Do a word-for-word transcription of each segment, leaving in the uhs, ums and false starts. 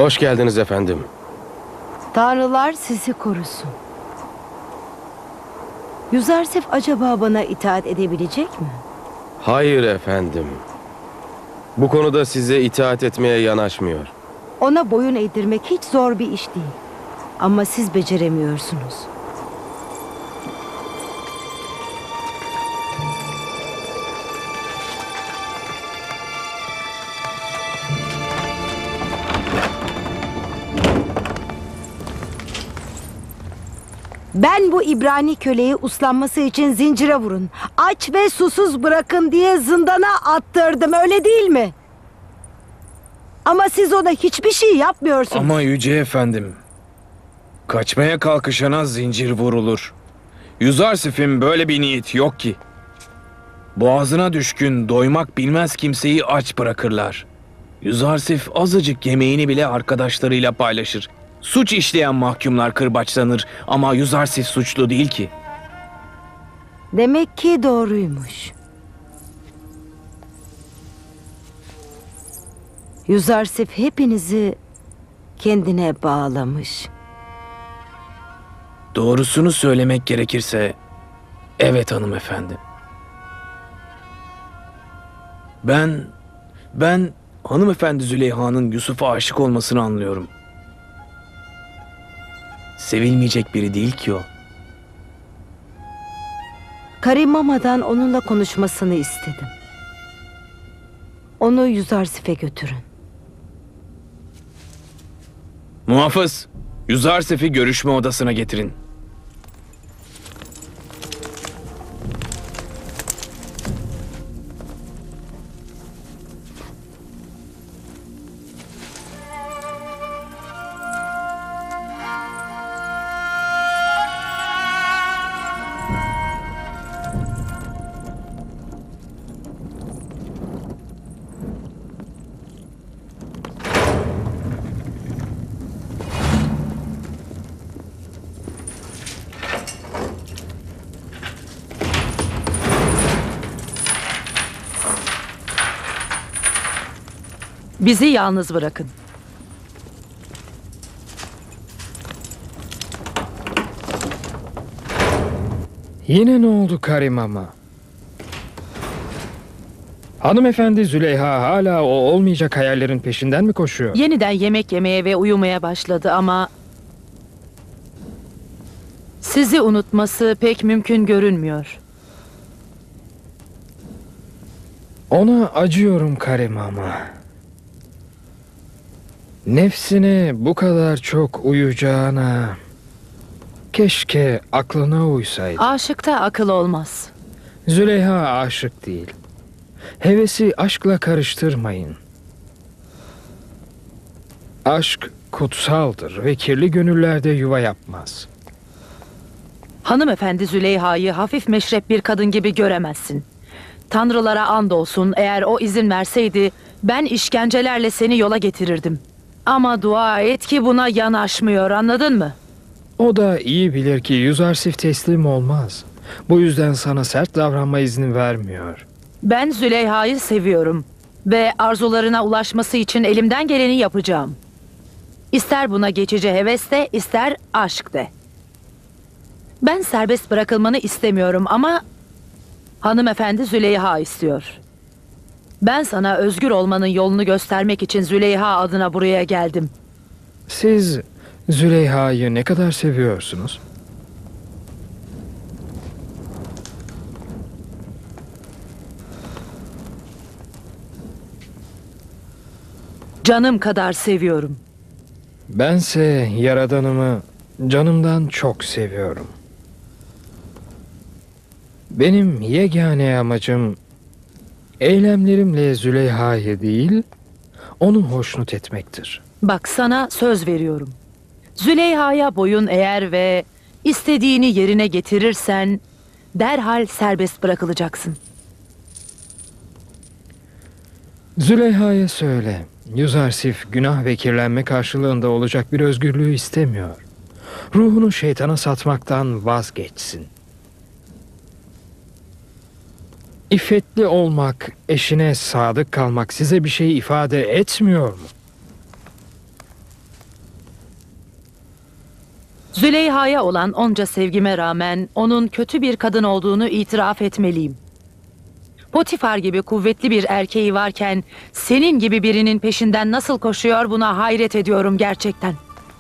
Hoş geldiniz efendim. Tanrılar sizi korusun. Yüzarsif acaba bana itaat edebilecek mi? Hayır efendim. Bu konuda size itaat etmeye yanaşmıyor. Ona boyun eğdirmek hiç zor bir iş değil. Ama siz beceremiyorsunuz. Ben bu İbrani köleyi uslanması için zincire vurun, aç ve susuz bırakın diye zindana attırdım, öyle değil mi? Ama siz ona hiçbir şey yapmıyorsunuz. Ama Yüce Efendim, kaçmaya kalkışana zincir vurulur. Yüzarsif'in böyle bir niyeti yok ki. Boğazına düşkün, doymak bilmez kimseyi aç bırakırlar. Yüzarsif azıcık yemeğini bile arkadaşlarıyla paylaşır. Suç işleyen mahkumlar kırbaçlanır ama Yüzarsif suçlu değil ki. Demek ki doğruymuş. Yüzarsif hepinizi kendine bağlamış. Doğrusunu söylemek gerekirse, evet hanımefendi. Ben, ben hanımefendi Züleyha'nın Yusuf'a aşık olmasını anlıyorum. Sevilmeyecek biri değil ki o. Karimama'dan onunla konuşmasını istedim. Onu Yüzarsif'e götürün. Muhafız, Yüzarsif'i görüşme odasına getirin. Bizi yalnız bırakın. Yine ne oldu Karimama? Hanımefendi Züleyha hala o olmayacak hayallerin peşinden mi koşuyor? Yeniden yemek yemeye ve uyumaya başladı ama... sizi unutması pek mümkün görünmüyor. Ona acıyorum Karimama. Nefsine bu kadar çok uyacağına... keşke aklına uysaydı. Aşıkta akıl olmaz. Züleyha aşık değil. Hevesi aşkla karıştırmayın. Aşk kutsaldır ve kirli gönüllerde yuva yapmaz. Hanımefendi Züleyha'yı hafif meşrep bir kadın gibi göremezsin. Tanrılara andolsun, eğer o izin verseydi ben işkencelerle seni yola getirirdim. Ama dua et ki buna yanaşmıyor, anladın mı? O da iyi bilir ki Yüzarsif teslim olmaz. Bu yüzden sana sert davranma izni vermiyor. Ben Züleyha'yı seviyorum ve arzularına ulaşması için elimden geleni yapacağım. İster buna geçici heves de, ister aşk de. Ben serbest bırakılmanı istemiyorum ama hanımefendi Züleyha istiyor. Ben sana özgür olmanın yolunu göstermek için Züleyha adına buraya geldim. Siz Züleyha'yı ne kadar seviyorsunuz? Canım kadar seviyorum. Bense Yaradanımı canımdan çok seviyorum. Benim yegane amacım eylemlerimle Züleyha'yı değil, onu hoşnut etmektir. Bak, sana söz veriyorum. Züleyha'ya boyun eğer ve istediğini yerine getirirsen derhal serbest bırakılacaksın. Züleyha'ya söyle, Yüzarsif günah ve kirlenme karşılığında olacak bir özgürlüğü istemiyor. Ruhunu şeytana satmaktan vazgeçsin. İffetli olmak, eşine sadık kalmak size bir şey ifade etmiyor mu? Züleyha'ya olan onca sevgime rağmen onun kötü bir kadın olduğunu itiraf etmeliyim. Potifar gibi kuvvetli bir erkeği varken senin gibi birinin peşinden nasıl koşuyor buna hayret ediyorum gerçekten.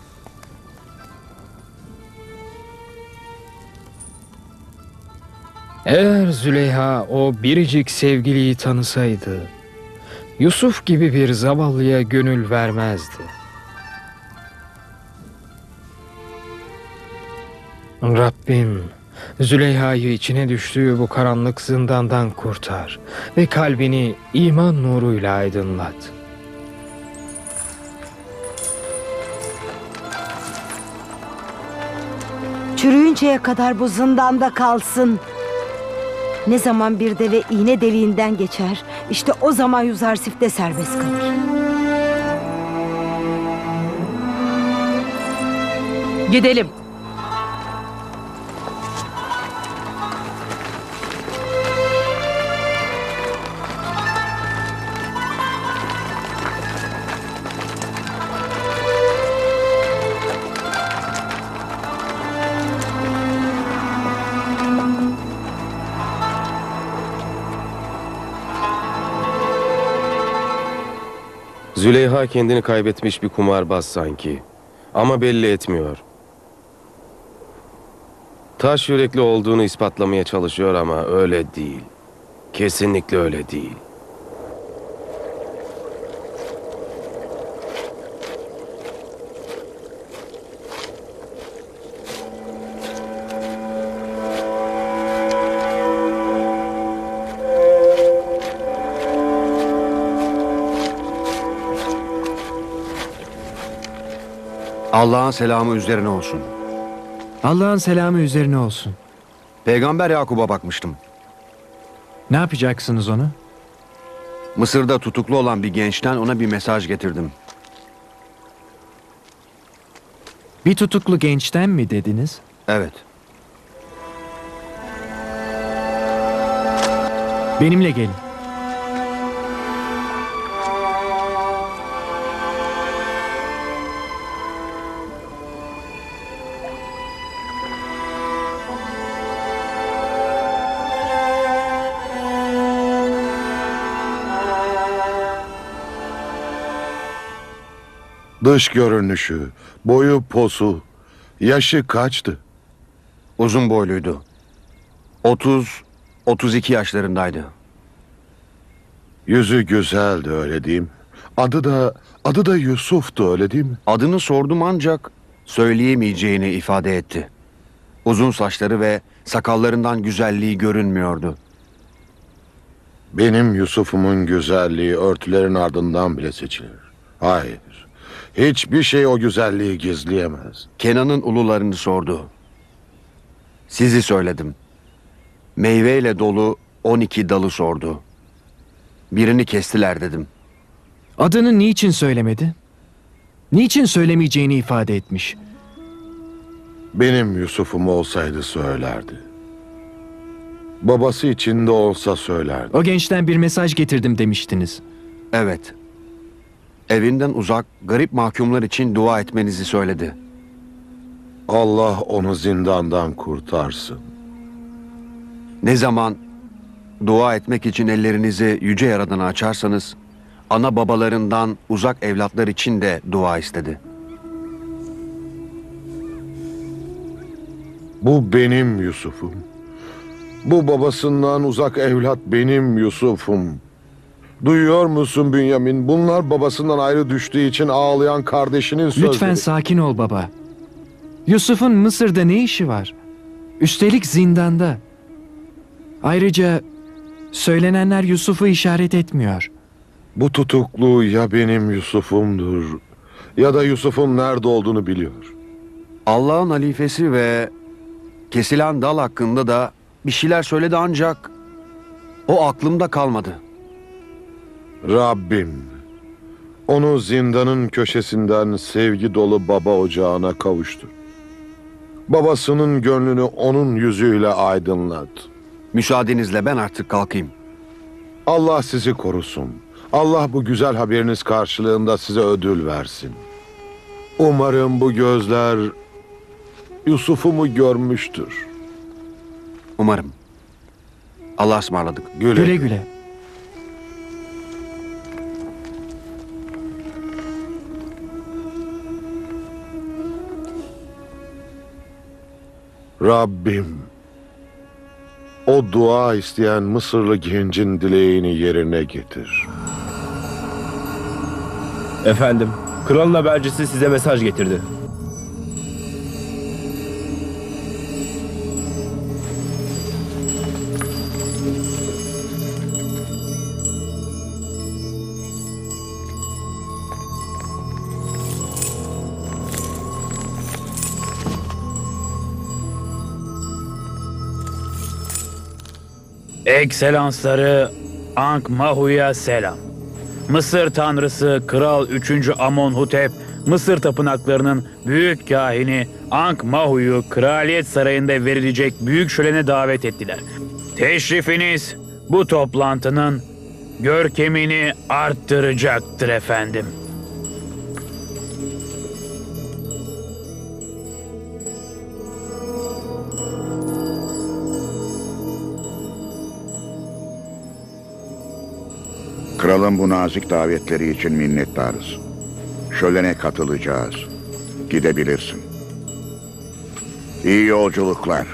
Eğer Züleyha o biricik sevgiliyi tanısaydı, Yusuf gibi bir zavallıya gönül vermezdi. Rabbim, Züleyha'yı içine düştüğü bu karanlık zindandan kurtar ve kalbini iman nuruyla aydınlat. Çürüyünceye kadar bu zindanda kalsın. Ne zaman bir deve iğne deliğinden geçer, işte o zaman Yuzarsif de serbest kalır. Gidelim. Züleyha kendini kaybetmiş bir kumarbaz sanki. Ama belli etmiyor. Taş yürekli olduğunu ispatlamaya çalışıyor ama öyle değil. Kesinlikle öyle değil. Allah'ın selamı üzerine olsun. Allah'ın selamı üzerine olsun. Peygamber Yakub'a bakmıştım. Ne yapacaksınız onu? Mısır'da tutuklu olan bir gençten ona bir mesaj getirdim. Bir tutuklu gençten mi dediniz? Evet. Benimle gelin. Dış görünüşü, boyu posu, yaşı kaçtı? Uzun boyluydu. otuz otuz iki yaşlarındaydı. Yüzü güzeldi, öyle diyeyim. Adı da adı da Yusuf'tu, öyle değil mi? Adını sordum ancak söyleyemeyeceğini ifade etti. Uzun saçları ve sakallarından güzelliği görünmüyordu. Benim Yusuf'umun güzelliği örtülerin ardından bile seçilir. Hayır. Hiçbir şey o güzelliği gizleyemez. Kenan'ın ulularını sordu. Sizi söyledim. Meyveyle dolu on iki dalı sordu. Birini kestiler dedim. Adını niçin söylemedi? Niçin söylemeyeceğini ifade etmiş? Benim Yusuf'um olsaydı söylerdi. Babası için de olsa söylerdi. O gençten bir mesaj getirdim demiştiniz. Evet. Evinden uzak, garip mahkumlar için dua etmenizi söyledi. Allah onu zindandan kurtarsın. Ne zaman dua etmek için ellerinizi yüce Yaradan'a açarsanız, ana babalarından uzak evlatlar için de dua istedi. Bu benim Yusuf'um. Bu babasından uzak evlat benim Yusuf'um. Duyuyor musun Bünyamin? Bunlar babasından ayrı düştüğü için ağlayan kardeşinin sözleri. Lütfen sakin ol baba. Yusuf'un Mısır'da ne işi var? Üstelik zindanda. Ayrıca söylenenler Yusuf'u işaret etmiyor. Bu tutuklu ya benim Yusuf'umdur ya da Yusuf'un nerede olduğunu biliyor. Allah'ın halifesi ve kesilen dal hakkında da bir şeyler söyledi ancak o aklımda kalmadı. Rabbim onu zindanın köşesinden sevgi dolu baba ocağına kavuştur. Babasının gönlünü onun yüzüyle aydınlat. Müsaadenizle ben artık kalkayım. Allah sizi korusun. Allah bu güzel haberiniz karşılığında size ödül versin. Umarım bu gözler Yusuf'umu görmüştür. Umarım. Allah'a ısmarladık. Güle Güle güle. Rabbim, o dua isteyen Mısırlı gencin dileğini yerine getir. Efendim, kralın habercisi size mesaj getirdi. Ekselansları Ankh-Mahu'ya selam. Mısır tanrısı Kral üçüncü Amonhotep, Mısır tapınaklarının büyük kahini Ankh-Mahu'yu kraliyet sarayında verilecek büyük şölene davet ettiler. Teşrifiniz bu toplantının görkemini arttıracaktır efendim. Kralın bu nazik davetleri için minnettarız. Şölene katılacağız. Gidebilirsin. İyi yolculuklar.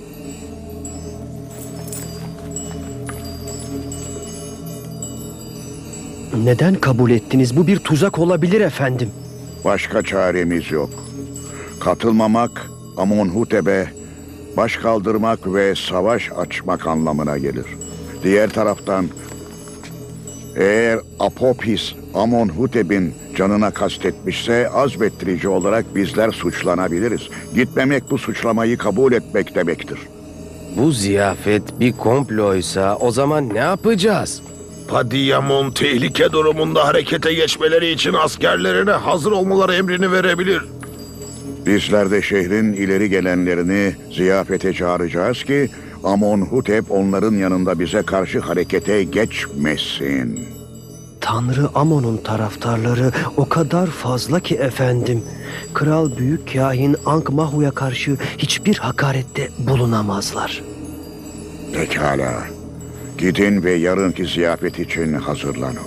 Neden kabul ettiniz? Bu bir tuzak olabilir efendim. Başka çaremiz yok. Katılmamak, Amonhotep'e baş kaldırmak ve savaş açmak anlamına gelir. Diğer taraftan, eğer Apopis Amonhotep'in canına kastetmişse azmettirici olarak bizler suçlanabiliriz. Gitmemek bu suçlamayı kabul etmek demektir. Bu ziyafet bir komploysa o zaman ne yapacağız? Padiyamon tehlike durumunda harekete geçmeleri için askerlerine hazır olmaları emrini verebilir. Bizler de şehrin ileri gelenlerini ziyafete çağıracağız ki Amonhotep onların yanında bize karşı harekete geçmesin. Tanrı Amon'un taraftarları o kadar fazla ki efendim. Kral Büyük Kahin Ankh-Mahu'ya karşı hiçbir hakarette bulunamazlar. Pekala. Gidin ve yarınki ziyafet için hazırlanın.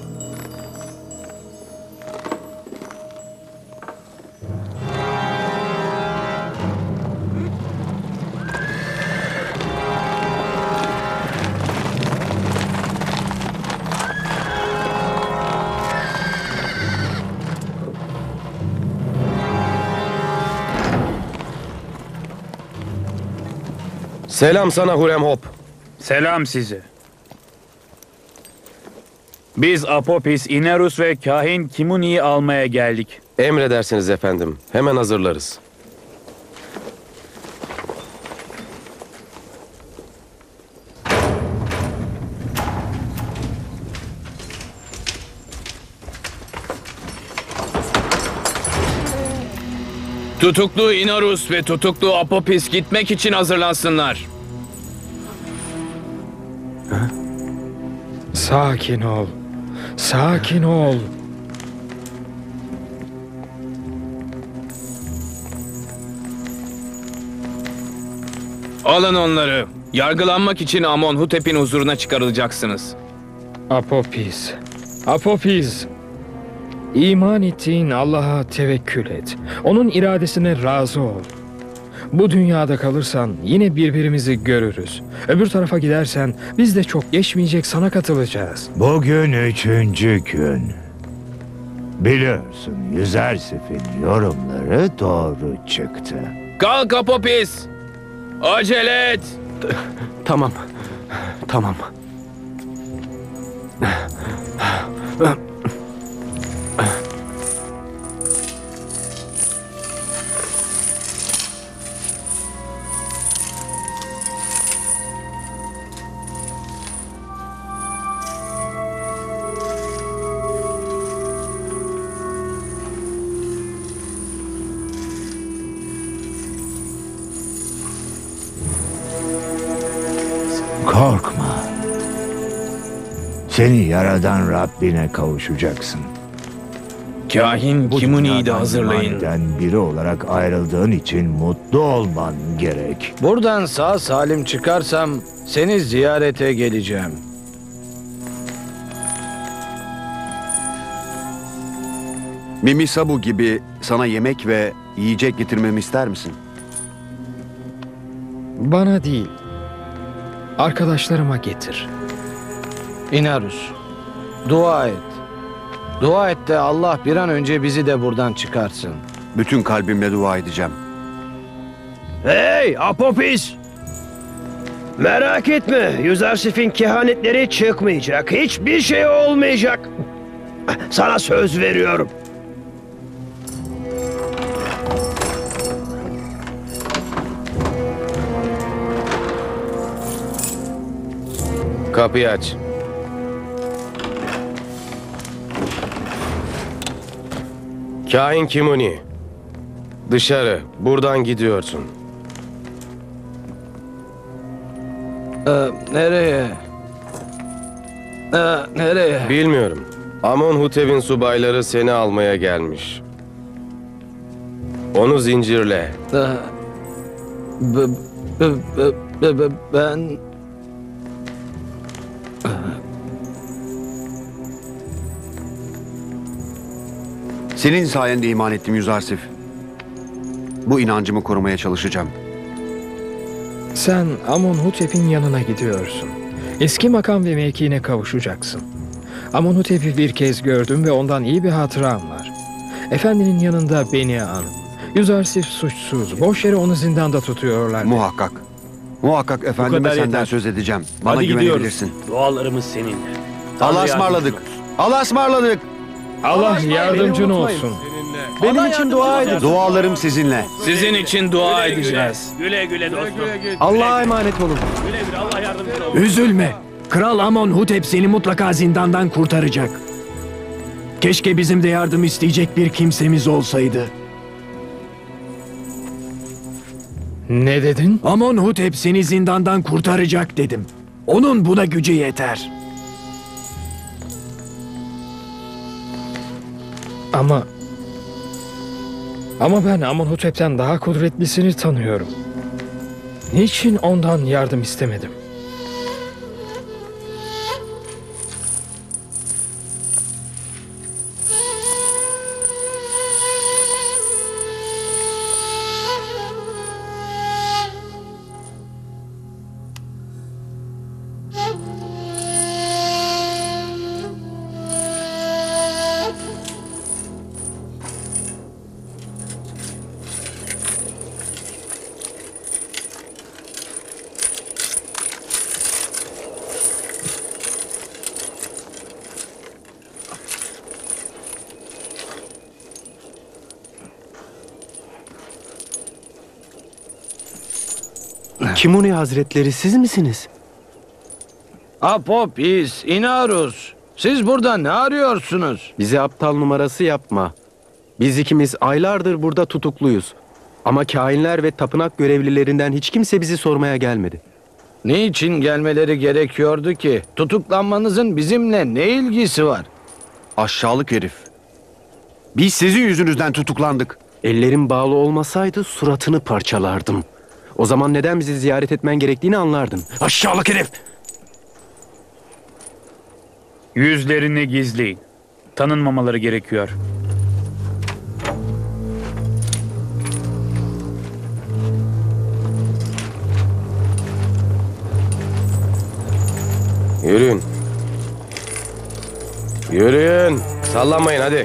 Selam sana Huremhop. Selam size. Biz Apopis, Inerus ve kahin Kimuni'yi almaya geldik. Emredersiniz efendim. Hemen hazırlarız. Tutuklu Inarus ve tutuklu Apopis gitmek için hazırlansınlar. Sakin ol. Sakin ol. Alın onları. Yargılanmak için Amonhotep'in huzuruna çıkarılacaksınız. Apopis. Apopis. İman ettiğin Allah'a tevekkül et. Onun iradesine razı ol. Bu dünyada kalırsan yine birbirimizi görürüz. Öbür tarafa gidersen biz de çok geçmeyecek sana katılacağız. Bugün üçüncü gün. Biliyorsun Yüzersif'in yorumları doğru çıktı. Kalk Apopis! Acele et! Tamam. Tamam. Korkma. Seni yaradan Rabbine kavuşacaksın. Kahin Bu Kimuni'yi de dünyadan hazırlayın. imaniden biri olarak ayrıldığın için mutlu olman gerek. Buradan sağ salim çıkarsam seni ziyarete geleceğim. Mimi Sabu gibi sana yemek ve yiyecek getirmemi ister misin? Bana değil, arkadaşlarıma getir. Inarus, dua et. Dua et de Allah bir an önce bizi de buradan çıkarsın. Bütün kalbimle dua edeceğim. Hey Apopis! Merak etme, Yüzarsif'in kehanetleri çıkmayacak. Hiçbir şey olmayacak. Sana söz veriyorum. Kapıyı aç. Kahin Kimuni. Dışarı. Buradan gidiyorsun. Ee, nereye? Ee, nereye? Bilmiyorum. Amonhotep'in subayları seni almaya gelmiş. Onu zincirle. Ee, b- b- b- b- b- ben... Senin sayende iman ettim Yüzarsif. Bu inancımı korumaya çalışacağım. Sen Amonhotep'in yanına gidiyorsun. Eski makam ve mevkiine kavuşacaksın. Amonhotep'i bir kez gördüm ve ondan iyi bir hatıram var. Efendinin yanında beni an. Yüzarsif suçsuz. Boş yere onu zindanda tutuyorlar. Muhakkak. Muhakkak efendime kadar senden yeter. söz edeceğim. Bana Hadi güvenebilirsin. gidiyoruz. Dualarımız seninle. Allah'a ısmarladık. Allah'a ısmarladık. Allah yardımcın olsun. Benim için dua edin. Dualarım sizinle. Sizin için dua edeceğiz. Güle güle dostum. Allah'a emanet olun. Güle güle Allah yardımcın olsun. Üzülme. Kral Amonhotep seni mutlaka zindandan kurtaracak. Keşke bizim de yardım isteyecek bir kimsemiz olsaydı. Ne dedin? Amonhotep seni zindandan kurtaracak dedim. Onun buna gücü yeter. Ama... Ama ben Amonhotep'ten daha kudretlisini tanıyorum. Niçin ondan yardım istemedim? Kimuni Hazretleri siz misiniz? Apopis, Inarus. Siz burada ne arıyorsunuz? Bize aptal numarası yapma. Biz ikimiz aylardır burada tutukluyuz. Ama kahinler ve tapınak görevlilerinden hiç kimse bizi sormaya gelmedi. Niçin gelmeleri gerekiyordu ki? Tutuklanmanızın bizimle ne ilgisi var? Aşağılık herif. Biz sizin yüzünüzden tutuklandık. Ellerim bağlı olmasaydı suratını parçalardım. O zaman neden bizi ziyaret etmen gerektiğini anlardın. Aşağılık herif. Yüzlerini gizleyin. Tanınmamaları gerekiyor. Yürüyün. Yürüyün. Sallanmayın hadi.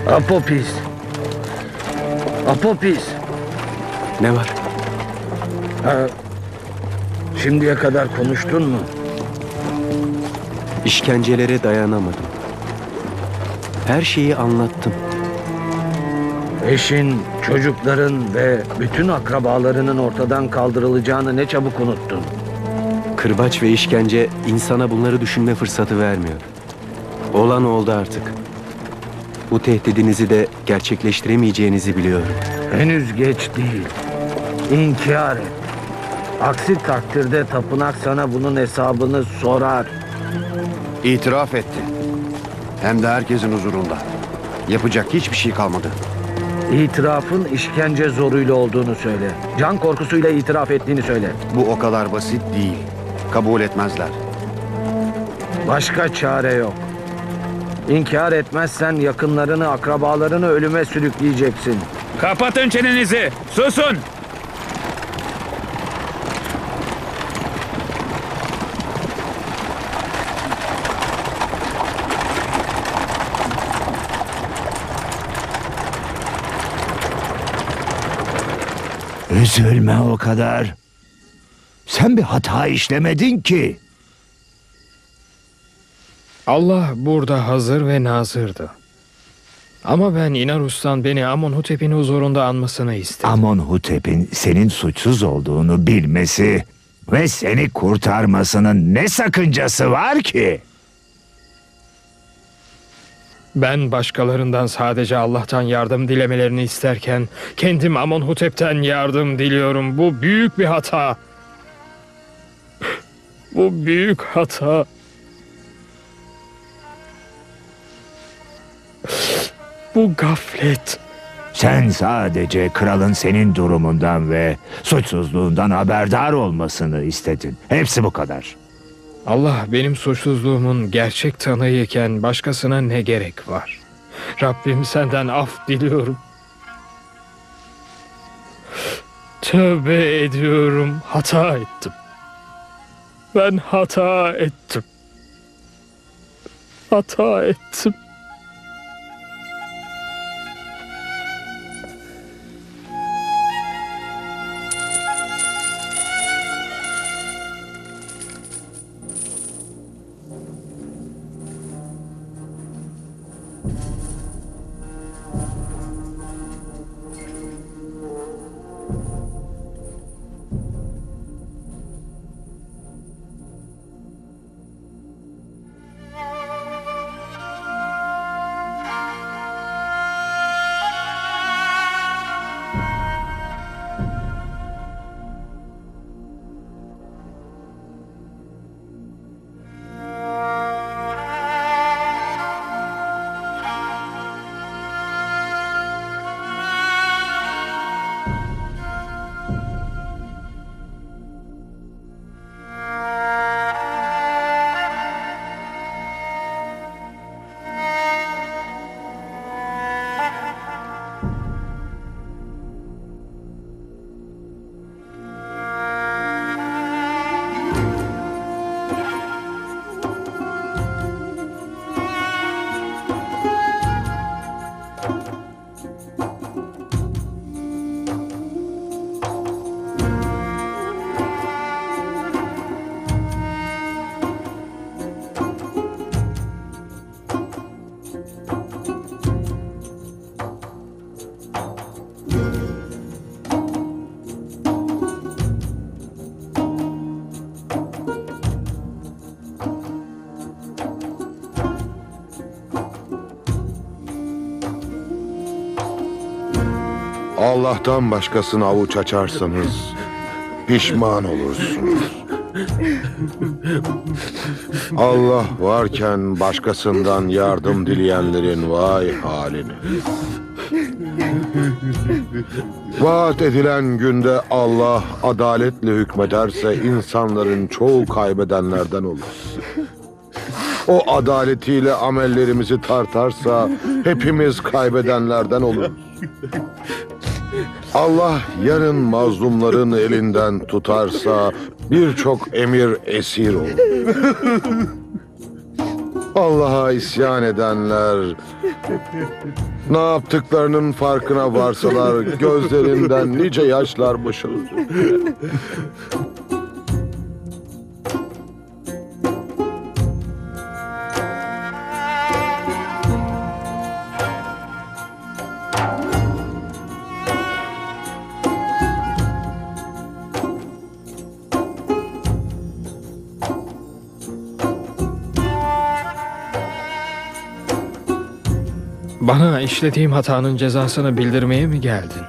Apopis. Apopis. Ne var? Ha, şimdiye kadar konuştun mu? İşkencelere dayanamadım. Her şeyi anlattım. Eşin, çocukların ve bütün akrabalarının ortadan kaldırılacağını ne çabuk unuttun. Kırbaç ve işkence insana bunları düşünme fırsatı vermiyor. Olan oldu artık. Bu tehdidinizi de gerçekleştiremeyeceğinizi biliyorum. Henüz geç değil. İnkar et. Aksi takdirde tapınak sana bunun hesabını sorar. İtiraf etti. Hem de herkesin huzurunda. Yapacak hiçbir şey kalmadı. İtirafın işkence zoruyla olduğunu söyle. Can korkusuyla itiraf ettiğini söyle. Bu o kadar basit değil. Kabul etmezler. Başka çare yok. İnkar etmezsen yakınlarını, akrabalarını ölüme sürükleyeceksin. Kapatın çenenizi. Susun. Üzülme o kadar. Sen bir hata işlemedin ki. Allah burada hazır ve nazırdı. Ama ben Inarus'tan beni Amonhotep'in huzurunda anmasını istedim. Amonhotep'in senin suçsuz olduğunu bilmesi ve seni kurtarmasının ne sakıncası var ki? Ben başkalarından sadece Allah'tan yardım dilemelerini isterken kendim Amonhotep'ten yardım diliyorum. Bu büyük bir hata. Bu büyük hata. Bu gaflet. Sen sadece kralın senin durumundan ve suçsuzluğundan haberdar olmasını istedin. Hepsi bu kadar. Allah benim suçsuzluğumun gerçek tanığıyken başkasına ne gerek var? Rabbim senden af diliyorum. Tövbe ediyorum. Hata ettim. Ben hata ettim. Hata ettim. Allah'tan başkasına avuç açarsanız pişman olursunuz. Allah varken başkasından yardım dileyenlerin vay haline. Vaat edilen günde Allah adaletle hükmederse insanların çoğu kaybedenlerden olur. O adaletiyle amellerimizi tartarsa hepimiz kaybedenlerden oluruz. Allah yarın mazlumların elinden tutarsa birçok emir esir olur. Allah'a isyan edenler, ne yaptıklarının farkına varsalar gözlerinden nice yaşlar boşalır. Bana işlediğim hatanın cezasını bildirmeye mi geldin?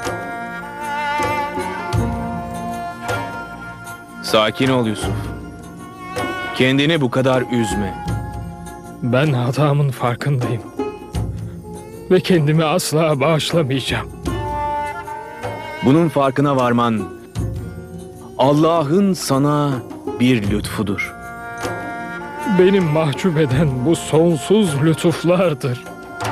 Sakin ol Yusuf. Kendini bu kadar üzme. Ben hatamın farkındayım. Ve kendimi asla bağışlamayacağım. Bunun farkına varman Allah'ın sana bir lütfudur. Beni mahcup eden bu sonsuz lütuflardır.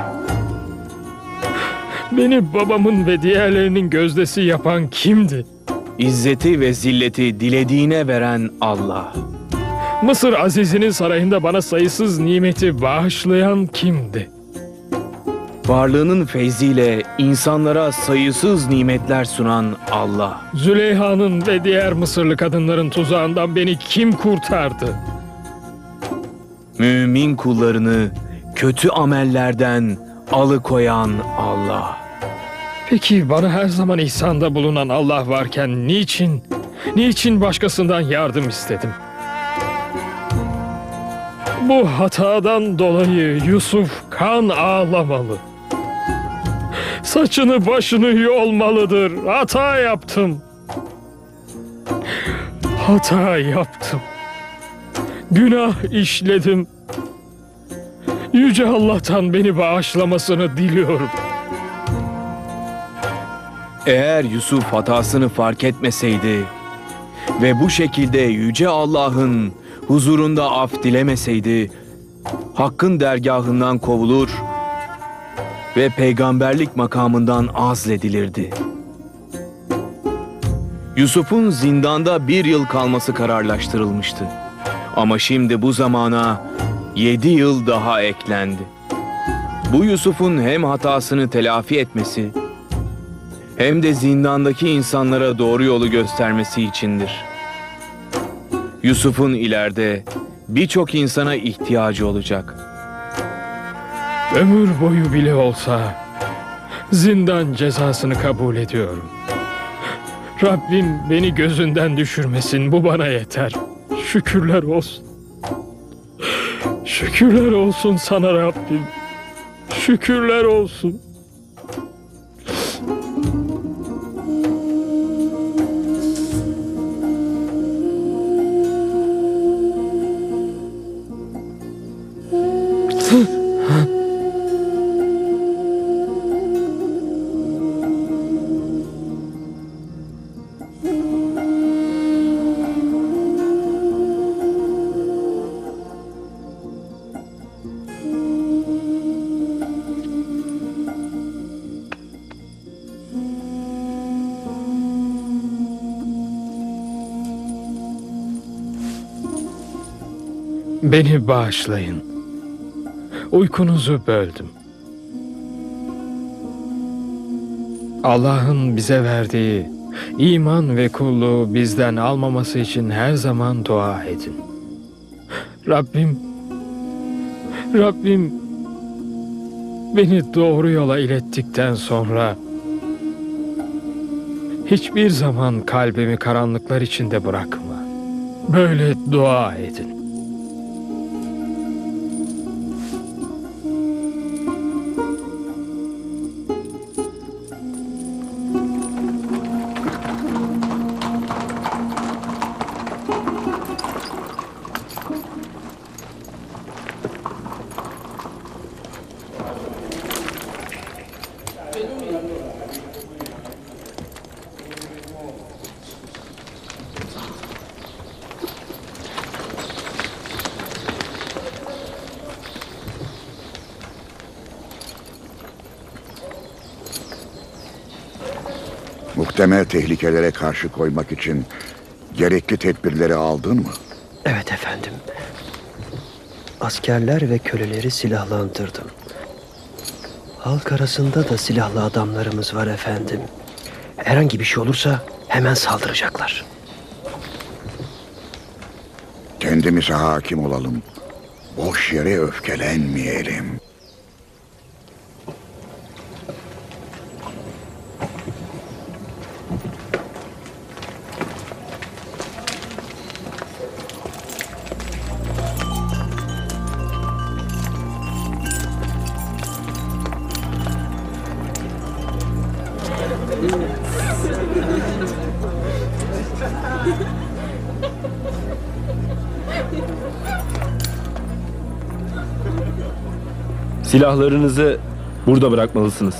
Beni babamın ve diğerlerinin gözdesi yapan kimdi? İzzeti ve zilleti dilediğine veren Allah. Mısır Aziz'inin sarayında bana sayısız nimeti bağışlayan kimdi? Varlığının feyziyle insanlara sayısız nimetler sunan Allah. Züleyha'nın ve diğer Mısırlı kadınların tuzağından beni kim kurtardı? Mümin kullarını kötü amellerden alıkoyan Allah. Peki bana her zaman ihsanda bulunan Allah varken niçin, niçin başkasından yardım istedim? Bu hatadan dolayı Yusuf kan ağlamalı. Saçını başını yolmalıdır. Hata yaptım. Hata yaptım. Günah işledim. Yüce Allah'tan beni bağışlamasını diliyorum. Eğer Yusuf hatasını fark etmeseydi ve bu şekilde Yüce Allah'ın huzurunda af dilemeseydi, Hakk'ın dergahından kovulur ve peygamberlik makamından azledilirdi. Yusuf'un zindanda bir yıl kalması kararlaştırılmıştı. Ama şimdi bu zamana yedi yıl daha eklendi. Bu Yusuf'un hem hatasını telafi etmesi hem de zindandaki insanlara doğru yolu göstermesi içindir. Yusuf'un ileride birçok insana ihtiyacı olacak. Ömür boyu bile olsa zindan cezasını kabul ediyorum. Rabbim beni gözünden düşürmesin, bu bana yeter. Şükürler olsun. Şükürler olsun sana Rabbim. Şükürler olsun. Beni bağışlayın. Uykunuzu böldüm. Allah'ın bize verdiği iman ve kulluğu bizden almaması için her zaman dua edin. Rabbim, Rabbim beni doğru yola ilettikten sonra hiçbir zaman kalbimi karanlıklar içinde bırakma. Böyle dua edin. Muhtemel tehlikelere karşı koymak için gerekli tedbirleri aldın mı? Evet efendim. Ah, askerler ve köleleri silahlandırdım. Halk arasında da silahlı adamlarımız var efendim. Herhangi bir şey olursa hemen saldıracaklar. Kendimize hakim olalım. Boş yere öfkelenmeyelim. Silahlarınızı burada bırakmalısınız.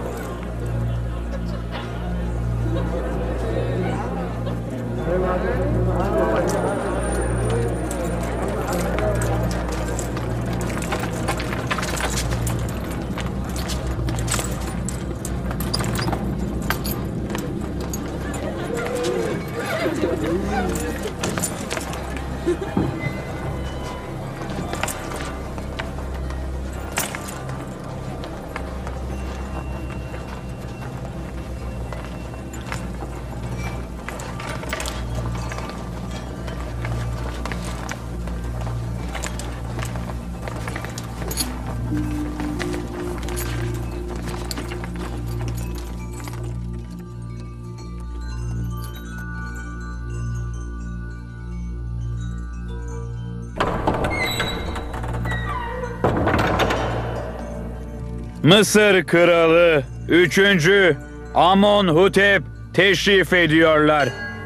Mısır Kralı üçüncü. Amonhotep teşrif ediyorlar.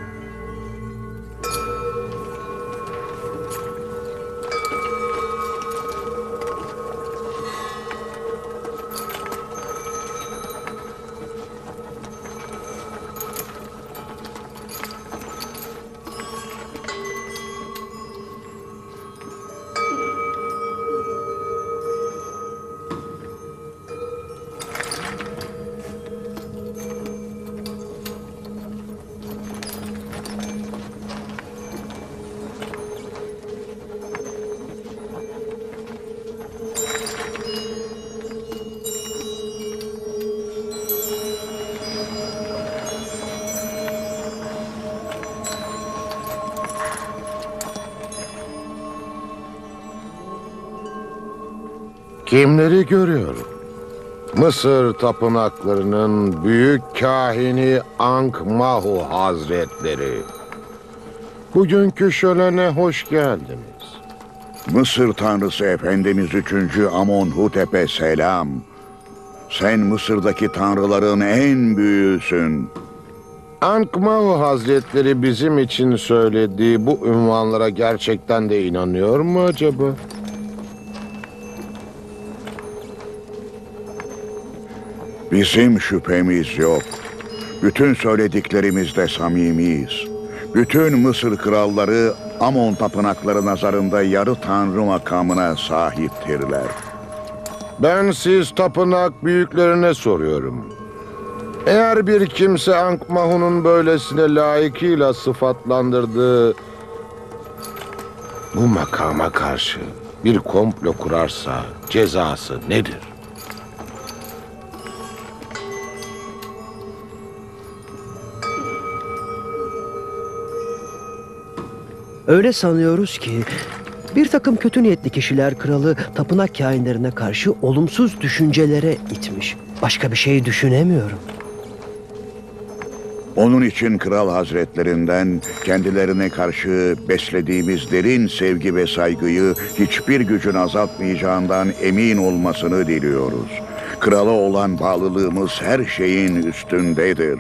Kimleri görüyorum? Mısır tapınaklarının büyük kahini Ankh-Mahu Hazretleri. Bugünkü şölene hoş geldiniz. Mısır Tanrısı Efendimiz üçüncü. Amonhotep'e selam. Sen Mısır'daki tanrıların en büyüğüsün. Ankh-Mahu Hazretleri bizim için söylediği bu ünvanlara gerçekten de inanıyor mu acaba? Bizim şüphemiz yok. Bütün söylediklerimizde samimiyiz. Bütün Mısır kralları Amon tapınakları nazarında yarı tanrı makamına sahiptirler. Ben siz tapınak büyüklerine soruyorum. Eğer bir kimse Ankh-Mahu'nun böylesine layıkıyla sıfatlandırdığı bu makama karşı bir komplo kurarsa cezası nedir? Öyle sanıyoruz ki bir takım kötü niyetli kişiler kralı tapınak kâhinlerine karşı olumsuz düşüncelere itmiş. Başka bir şey düşünemiyorum. Onun için kral hazretlerinden kendilerine karşı beslediğimiz derin sevgi ve saygıyı hiçbir gücün azaltmayacağından emin olmasını diliyoruz. Krala olan bağlılığımız her şeyin üstündedir.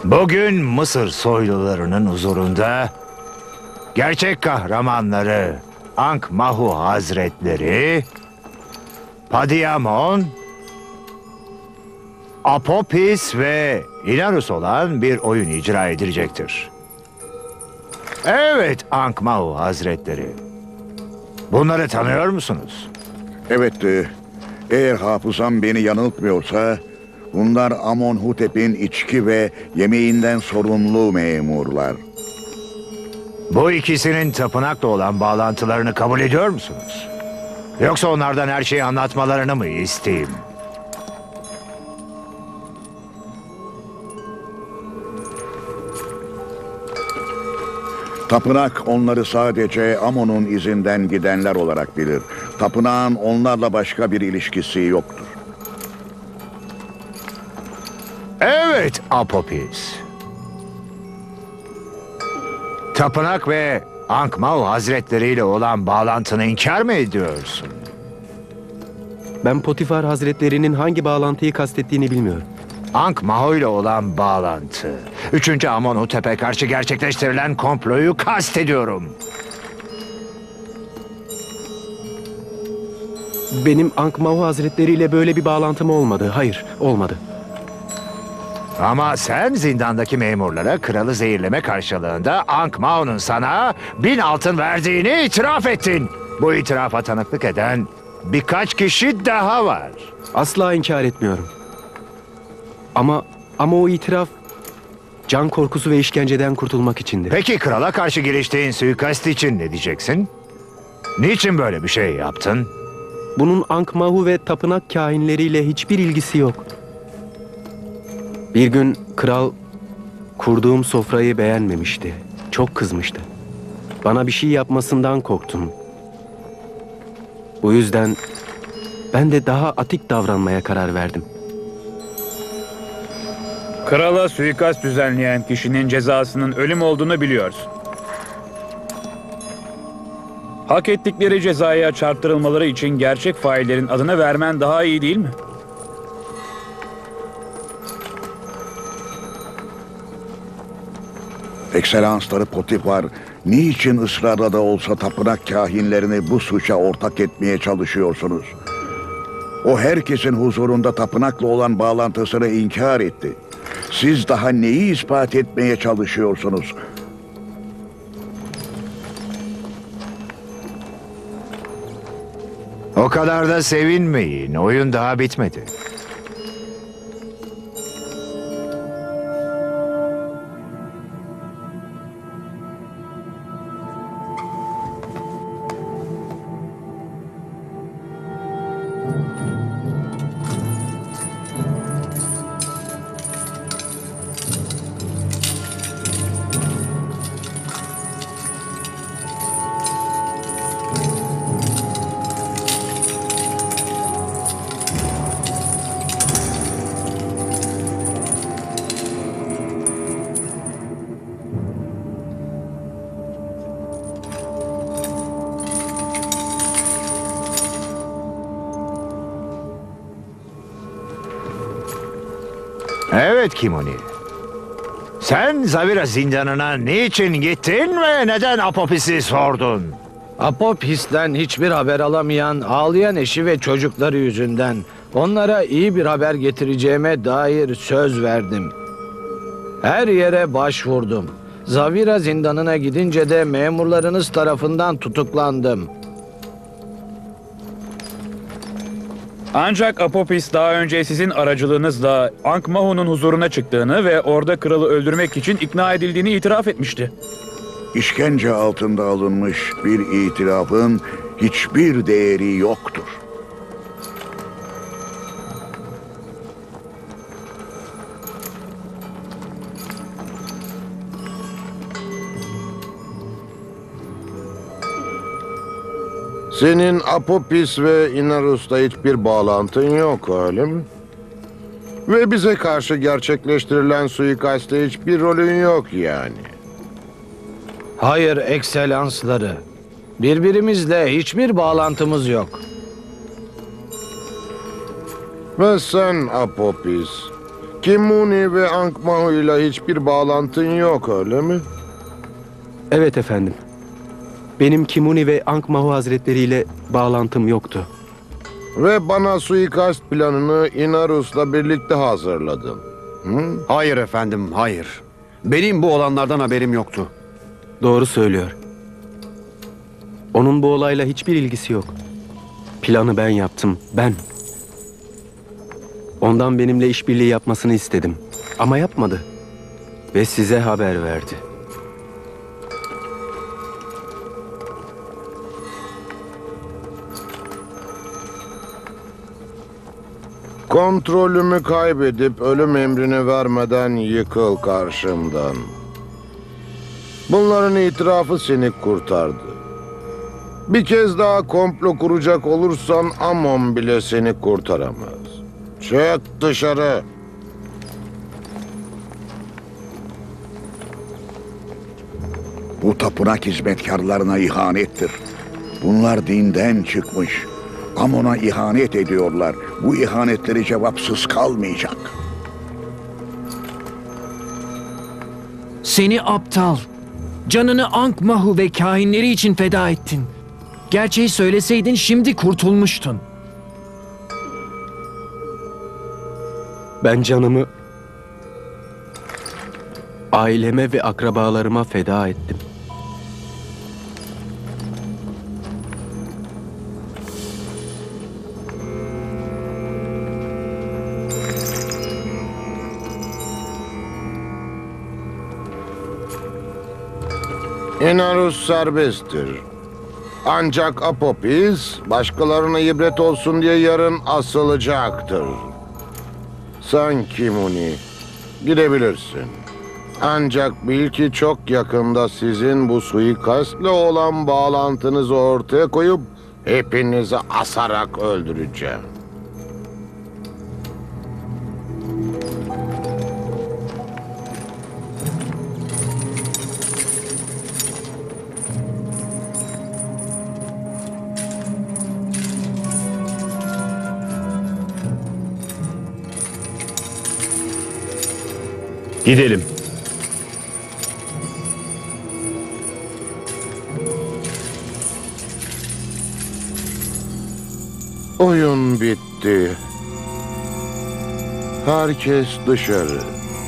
Bugün Mısır soylularının huzurunda gerçek kahramanları Ankh-Mahu Hazretleri, Padiamon, Apopis ve Inarus olan bir oyun icra edilecektir. Evet Ankh-Mahu Hazretleri. Bunları tanıyor musunuz? Evet, e, eğer hafızam beni yanıltmıyorsa bunlar Amonhotep'in içki ve yemeğinden sorumlu memurlar. Bu ikisinin tapınakla olan bağlantılarını kabul ediyor musunuz? Yoksa onlardan her şeyi anlatmalarını mı isteyeyim? Tapınak onları sadece Amon'un izinden gidenler olarak bilir. Tapınağın onlarla başka bir ilişkisi yoktur. Evet Apopis. Tapınak ve Ankh-Mahu Hazretleri ile olan bağlantını inkar mı ediyorsun? Ben Potifar Hazretleri'nin hangi bağlantıyı kastettiğini bilmiyorum. Ankh-Mahu ile olan bağlantı. Üçüncü Amonhotep'e karşı gerçekleştirilen komployu kastediyorum. Benim Ankh-Mahu Hazretleri ile böyle bir bağlantım olmadı. Hayır, olmadı. Ama sen zindandaki memurlara kralı zehirleme karşılığında Ankh-Mahu'nun sana bin altın verdiğini itiraf ettin. Bu itirafa tanıklık eden birkaç kişi daha var. Asla inkar etmiyorum. Ama ama o itiraf can korkusu ve işkenceden kurtulmak içindi. Peki krala karşı giriştiğin suikast için ne diyeceksin? Niçin böyle bir şey yaptın? Bunun Ankh-Mahu ve tapınak kahinleriyle hiçbir ilgisi yok. Bir gün kral kurduğum sofrayı beğenmemişti. Çok kızmıştı. Bana bir şey yapmasından korktum. Bu yüzden ben de daha atik davranmaya karar verdim. Krala suikast düzenleyen kişinin cezasının ölüm olduğunu biliyorsun. Hak ettikleri cezaya çarptırılmaları için gerçek faillerin adını vermen daha iyi değil mi? Ekselansları Potifar, niçin ısrarla da olsa tapınak kahinlerini bu suça ortak etmeye çalışıyorsunuz? O herkesin huzurunda tapınakla olan bağlantısını inkar etti. Siz daha neyi ispat etmeye çalışıyorsunuz? O kadar da sevinmeyin. Oyun daha bitmedi. Evet Kimuni. Sen Zavira zindanına niçin gittin ve neden Apopis'i sordun? Apopis'ten hiçbir haber alamayan ağlayan eşi ve çocukları yüzünden onlara iyi bir haber getireceğime dair söz verdim. Her yere başvurdum. Zavira zindanına gidince de memurlarınız tarafından tutuklandım. Ancak Apopis daha önce sizin aracılığınızla Ankh-Mahu'nun huzuruna çıktığını ve orada kralı öldürmek için ikna edildiğini itiraf etmişti. İşkence altında alınmış bir itirafın hiçbir değeri yoktur. Senin Apopis ve Inarus'ta hiçbir bağlantın yok öyle mi? Ve bize karşı gerçekleştirilen suikastte hiçbir rolün yok yani. Hayır ekselansları. Birbirimizle hiçbir bağlantımız yok. Ve sen Apopis, Kimuni ve Ankmahu ile hiçbir bağlantın yok, öyle mi? Evet efendim. Benim Kimuni ve Ankmahu Hazretleri ile bağlantım yoktu. Ve bana suikast planını Inarus'la birlikte hazırladın. Hı? Hayır efendim, hayır. Benim bu olanlardan haberim yoktu. Doğru söylüyor. Onun bu olayla hiçbir ilgisi yok. Planı ben yaptım, ben. Ondan benimle işbirliği yapmasını istedim. Ama yapmadı. Ve size haber verdi. Kontrolümü kaybedip ölüm emrini vermeden yıkıl karşımdan. Bunların itirafı seni kurtardı. Bir kez daha komplo kuracak olursan Amon bile seni kurtaramaz. Çık dışarı. Bu tapınak hizmetkarlarına ihanettir. Bunlar dinden çıkmış. Amon'a ihanet ediyorlar. Bu ihanetleri cevapsız kalmayacak. Seni aptal. Canını Ankmahu ve kahinleri için feda ettin. Gerçeği söyleseydin şimdi kurtulmuştun. Ben canımı aileme ve akrabalarıma feda ettim. Inarus serbesttir. Ancak Apopis başkalarına ibret olsun diye yarın asılacaktır. Sen Kimuni, gidebilirsin. Ancak bil ki çok yakında sizin bu suikastla olan bağlantınızı ortaya koyup hepinizi asarak öldüreceğim. Gidelim. Oyun bitti. Herkes dışarı.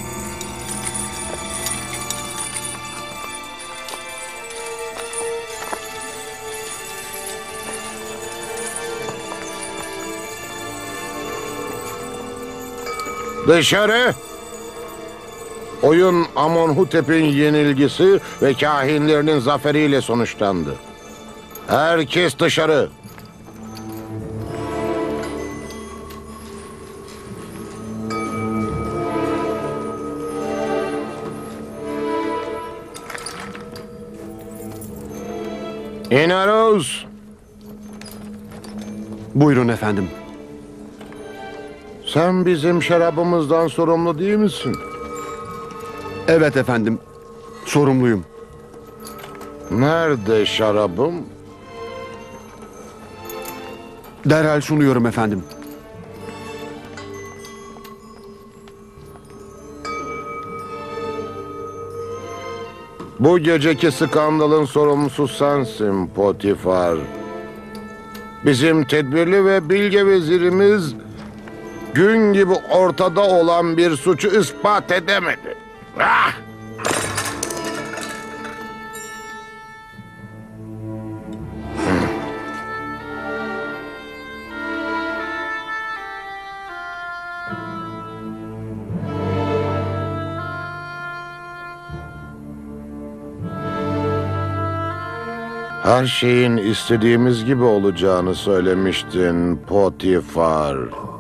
Dışarı! Oyun Amonhotep'in yenilgisi ve kahinlerinin zaferiyle sonuçlandı. Herkes dışarı! Inarus! Buyurun efendim. Sen bizim şarabımızdan sorumlu değil misin? Evet efendim. Sorumluyum. Nerede şarabım? Derhal sunuyorum efendim. Bu geceki skandalın sorumlusu sensin Potifar. Bizim tedbirli ve bilge vezirimiz gün gibi ortada olan bir suçu ispat edemedi. Ah! Her şeyin istediğimiz gibi olacağını söylemiştin Potifar.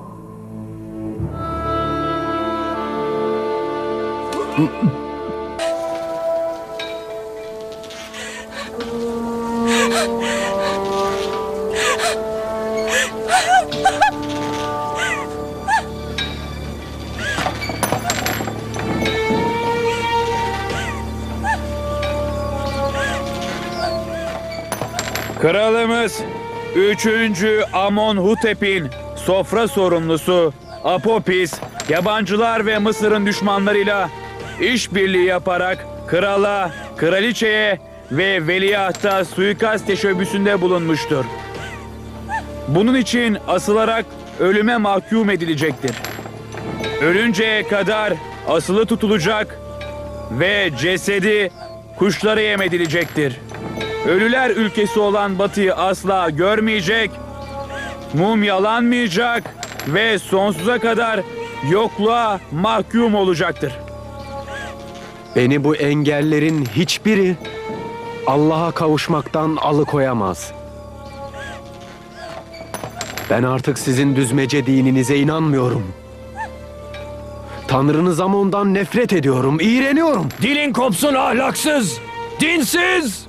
Kralımız üçüncü Amonhotep'in sofra sorumlusu Apopis yabancılar ve Mısır'ın düşmanlarıyla işbirliği yaparak krala, kraliçeye ve veliahta suikast teşebbüsünde bulunmuştur. Bunun için asılarak ölüme mahkum edilecektir. Ölünceye kadar asılı tutulacak ve cesedi kuşlara yem edilecektir. Ölüler ülkesi olan Batı'yı asla görmeyecek, mumyalanmayacak ve sonsuza kadar yokluğa mahkum olacaktır. Beni bu engellerin hiçbiri Allah'a kavuşmaktan alıkoyamaz. Ben artık sizin düzmece dininize inanmıyorum. Tanrınız Amon'dan nefret ediyorum, iğreniyorum. Dilin kopsun ahlaksız, dinsiz!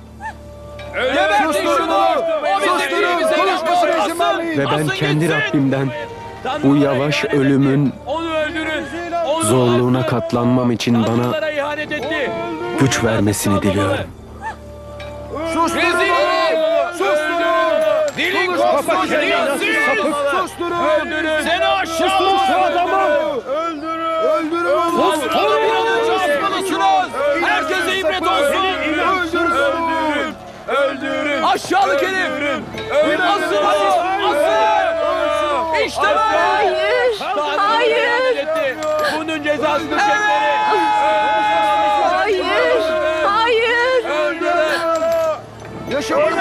Ve ben kendi Rabbimden bu yavaş ölümün zorluğuna katlanmam için bana güç vermesini diliyorum. Susturun! Susturun! Dilin kopsun dinsiz! Susturun! Öldürün! Seni aşağılar! Adamı! Öldürün! Öldürün! Susturun! Asmalısınız! Herkese ibret olsun! Öldürün! Öldürün! Aşağılık herif! Öldürün! Asın! Asın! İşte böyle! Hayır! Hayır! Bunun cezasını çekmeli! Hayır! Hayır! Yaşamayın!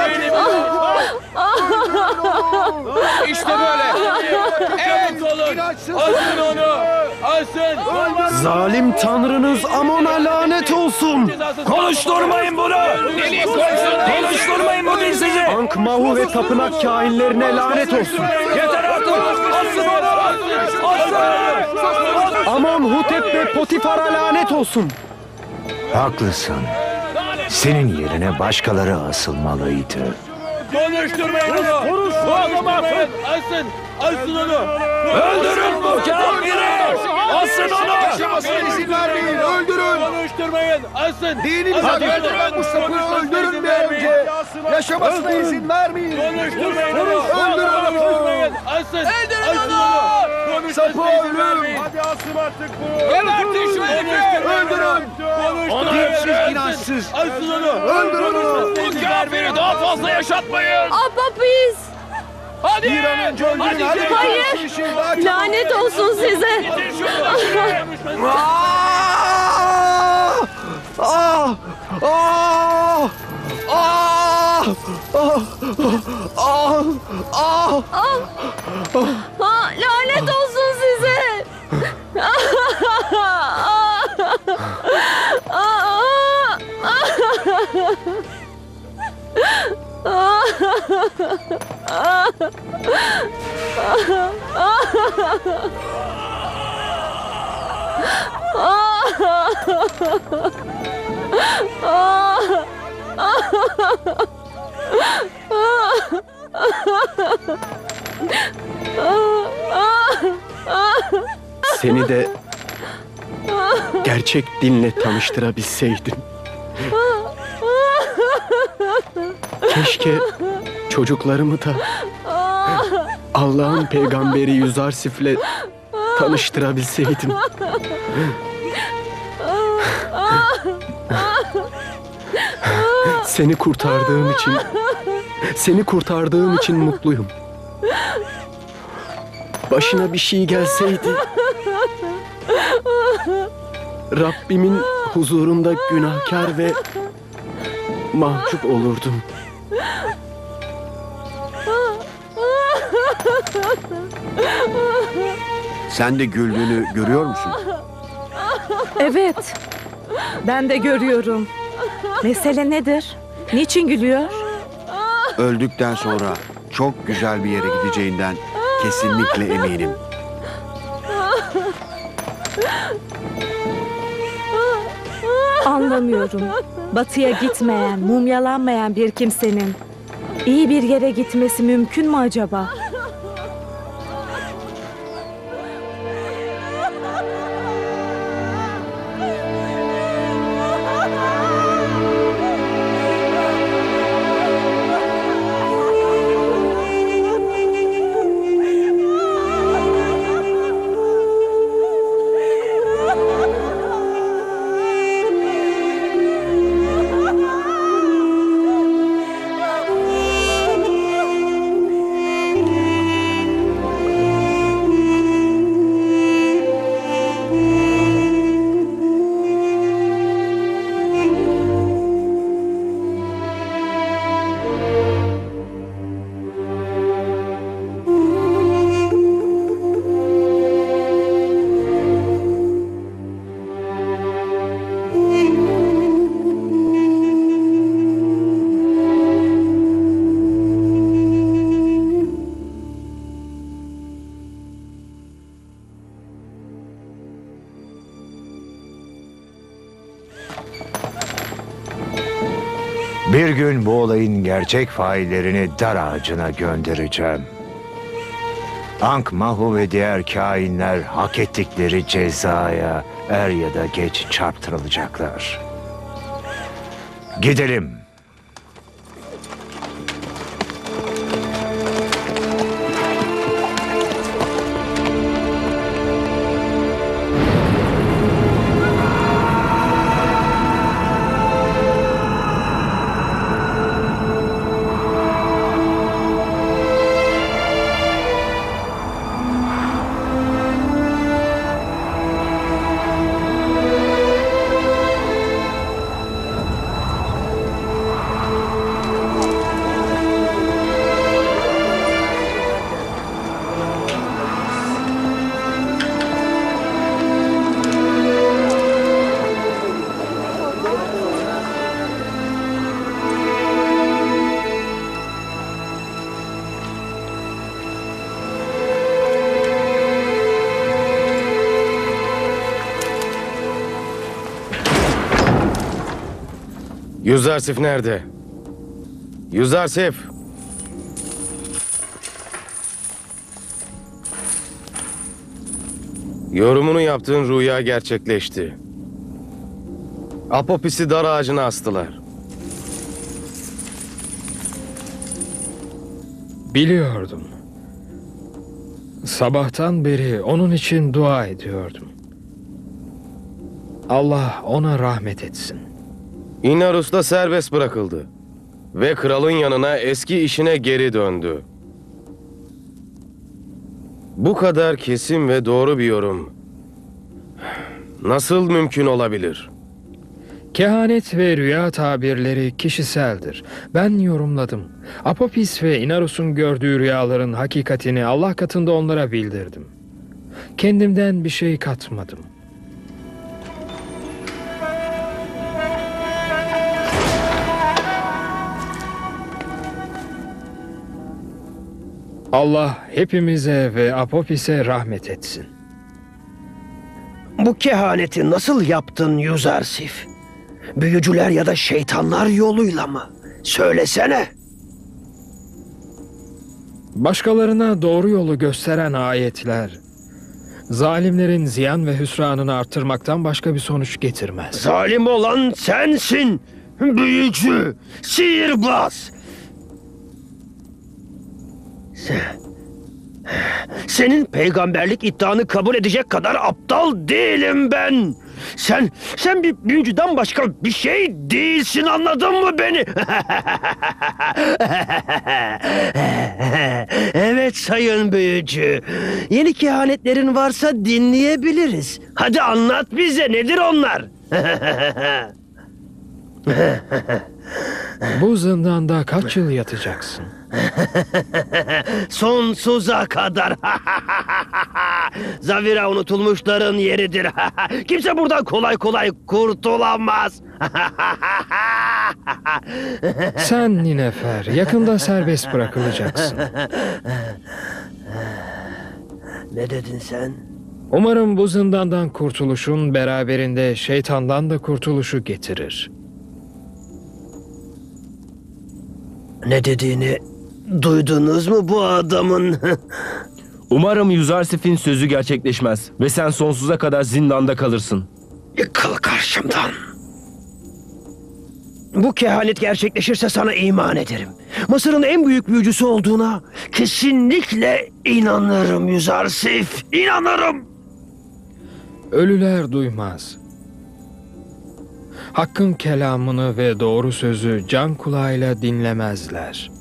İşte böyle! Evet olun! Asın onu! Asın! Zalim tanrınız Amon'a lanet olsun. Konuşturmayın bunu! Konuşturmayın bu dinsizi! Ankh-Mahu ve tapınak kainlerine lanet olsun. Yeter artık! Asın onu! Asın! Amon, Hutep ve Potifar'a lanet olsun. Haklısın. Senin yerine başkaları asılmalıydı. Konuşturmayın onu! Bu adamı atın! Asın! Asın onu! Öldürün bu kafiri! Asın onu! Yaşamasına izin vermeyin! Öldürün! Konuşturmayın! Asın! Dininize öldürün! Mustafa'yı öldürün bir önce! Yaşamasına izin vermeyin! Konuşturmayın onu! Öldürün onu! Konuşturmayın! Asın! Öldürün onu! Sapı öldürün! Hadi asın artık bu! Gebertin şu herifi! Öldürün! Konuşturmayın! İnançsız! Asın onu! Öldürün onu! Bu kafiri daha fazla yaşatmayın! Apapiz! Hadi! Bir an önce öldürün! Hadi! Hayır! Lanet olsun size! Ah! Ah! Ah! Ah! Ah! Ah, lanet olsun size! Seni de gerçek dinle tanıştırabilseydim. Keşke çocuklarımı da Allah'ın peygamberi Yüzarsif'le tanıştırabilseydim. Seni kurtardığım için, seni kurtardığım için mutluyum. Başına bir şey gelseydi, Rabbimin huzurunda günahkar ve mahcup olurdum. Sen de güldüğünü görüyor musun? Evet. Ben de görüyorum. Mesele nedir? Niçin gülüyor? Öldükten sonra çok güzel bir yere gideceğinden kesinlikle eminim. Anlamıyorum. Batıya gitmeyen, mumyalanmayan bir kimsenin iyi bir yere gitmesi mümkün mü acaba? Bir gün bu olayın gerçek faillerini dar ağacına göndereceğim. Ankh-Mahu ve diğer kainler hak ettikleri cezaya er ya da geç çarptırılacaklar. Gidelim. Yüzarsif nerede? Yüzarsif! Yorumunu yaptığın rüya gerçekleşti. Apopis'i dar ağacına astılar. Biliyordum. Sabahtan beri onun için dua ediyordum. Allah ona rahmet etsin. Inarus da serbest bırakıldı. Ve kralın yanına eski işine geri döndü. Bu kadar kesin ve doğru bir yorum nasıl mümkün olabilir? Kehanet ve rüya tabirleri kişiseldir. Ben yorumladım. Apopis ve Inarus'un gördüğü rüyaların hakikatini Allah katında onlara bildirdim. Kendimden bir şey katmadım. Allah hepimize ve Apopis'e rahmet etsin. Bu kehaneti nasıl yaptın Yüzarsif? Büyücüler ya da şeytanlar yoluyla mı? Söylesene. Başkalarına doğru yolu gösteren ayetler, zalimlerin ziyan ve hüsranını artırmaktan başka bir sonuç getirmez. Zalim olan sensin. Büyücü, sihirbaz. Senin peygamberlik iddianı kabul edecek kadar aptal değilim ben. Sen, sen bir büyücüden başka bir şey değilsin, anladın mı beni? Evet sayın büyücü. Yeni kehanetlerin varsa dinleyebiliriz. Hadi anlat bize, nedir onlar? Bu zindanda kaç yıl yatacaksın? Sonsuza kadar. Zavira unutulmuşların yeridir. Kimse buradan kolay kolay kurtulamaz. Sen Ninefer, yakında serbest bırakılacaksın. Ne dedin sen? Umarım bu zindandan kurtuluşun beraberinde şeytandan da kurtuluşu getirir. Ne dediğini duydunuz mu bu adamın? Umarım Yüzarsif'in sözü gerçekleşmez ve sen sonsuza kadar zindanda kalırsın. Yıkıl karşımdan. Bu kehanet gerçekleşirse sana iman ederim. Mısır'ın en büyük büyücüsü olduğuna kesinlikle inanırım Yüzarsif. İnanırım. Ölüler duymaz. Hakkın kelamını ve doğru sözü can kulağıyla dinlemezler.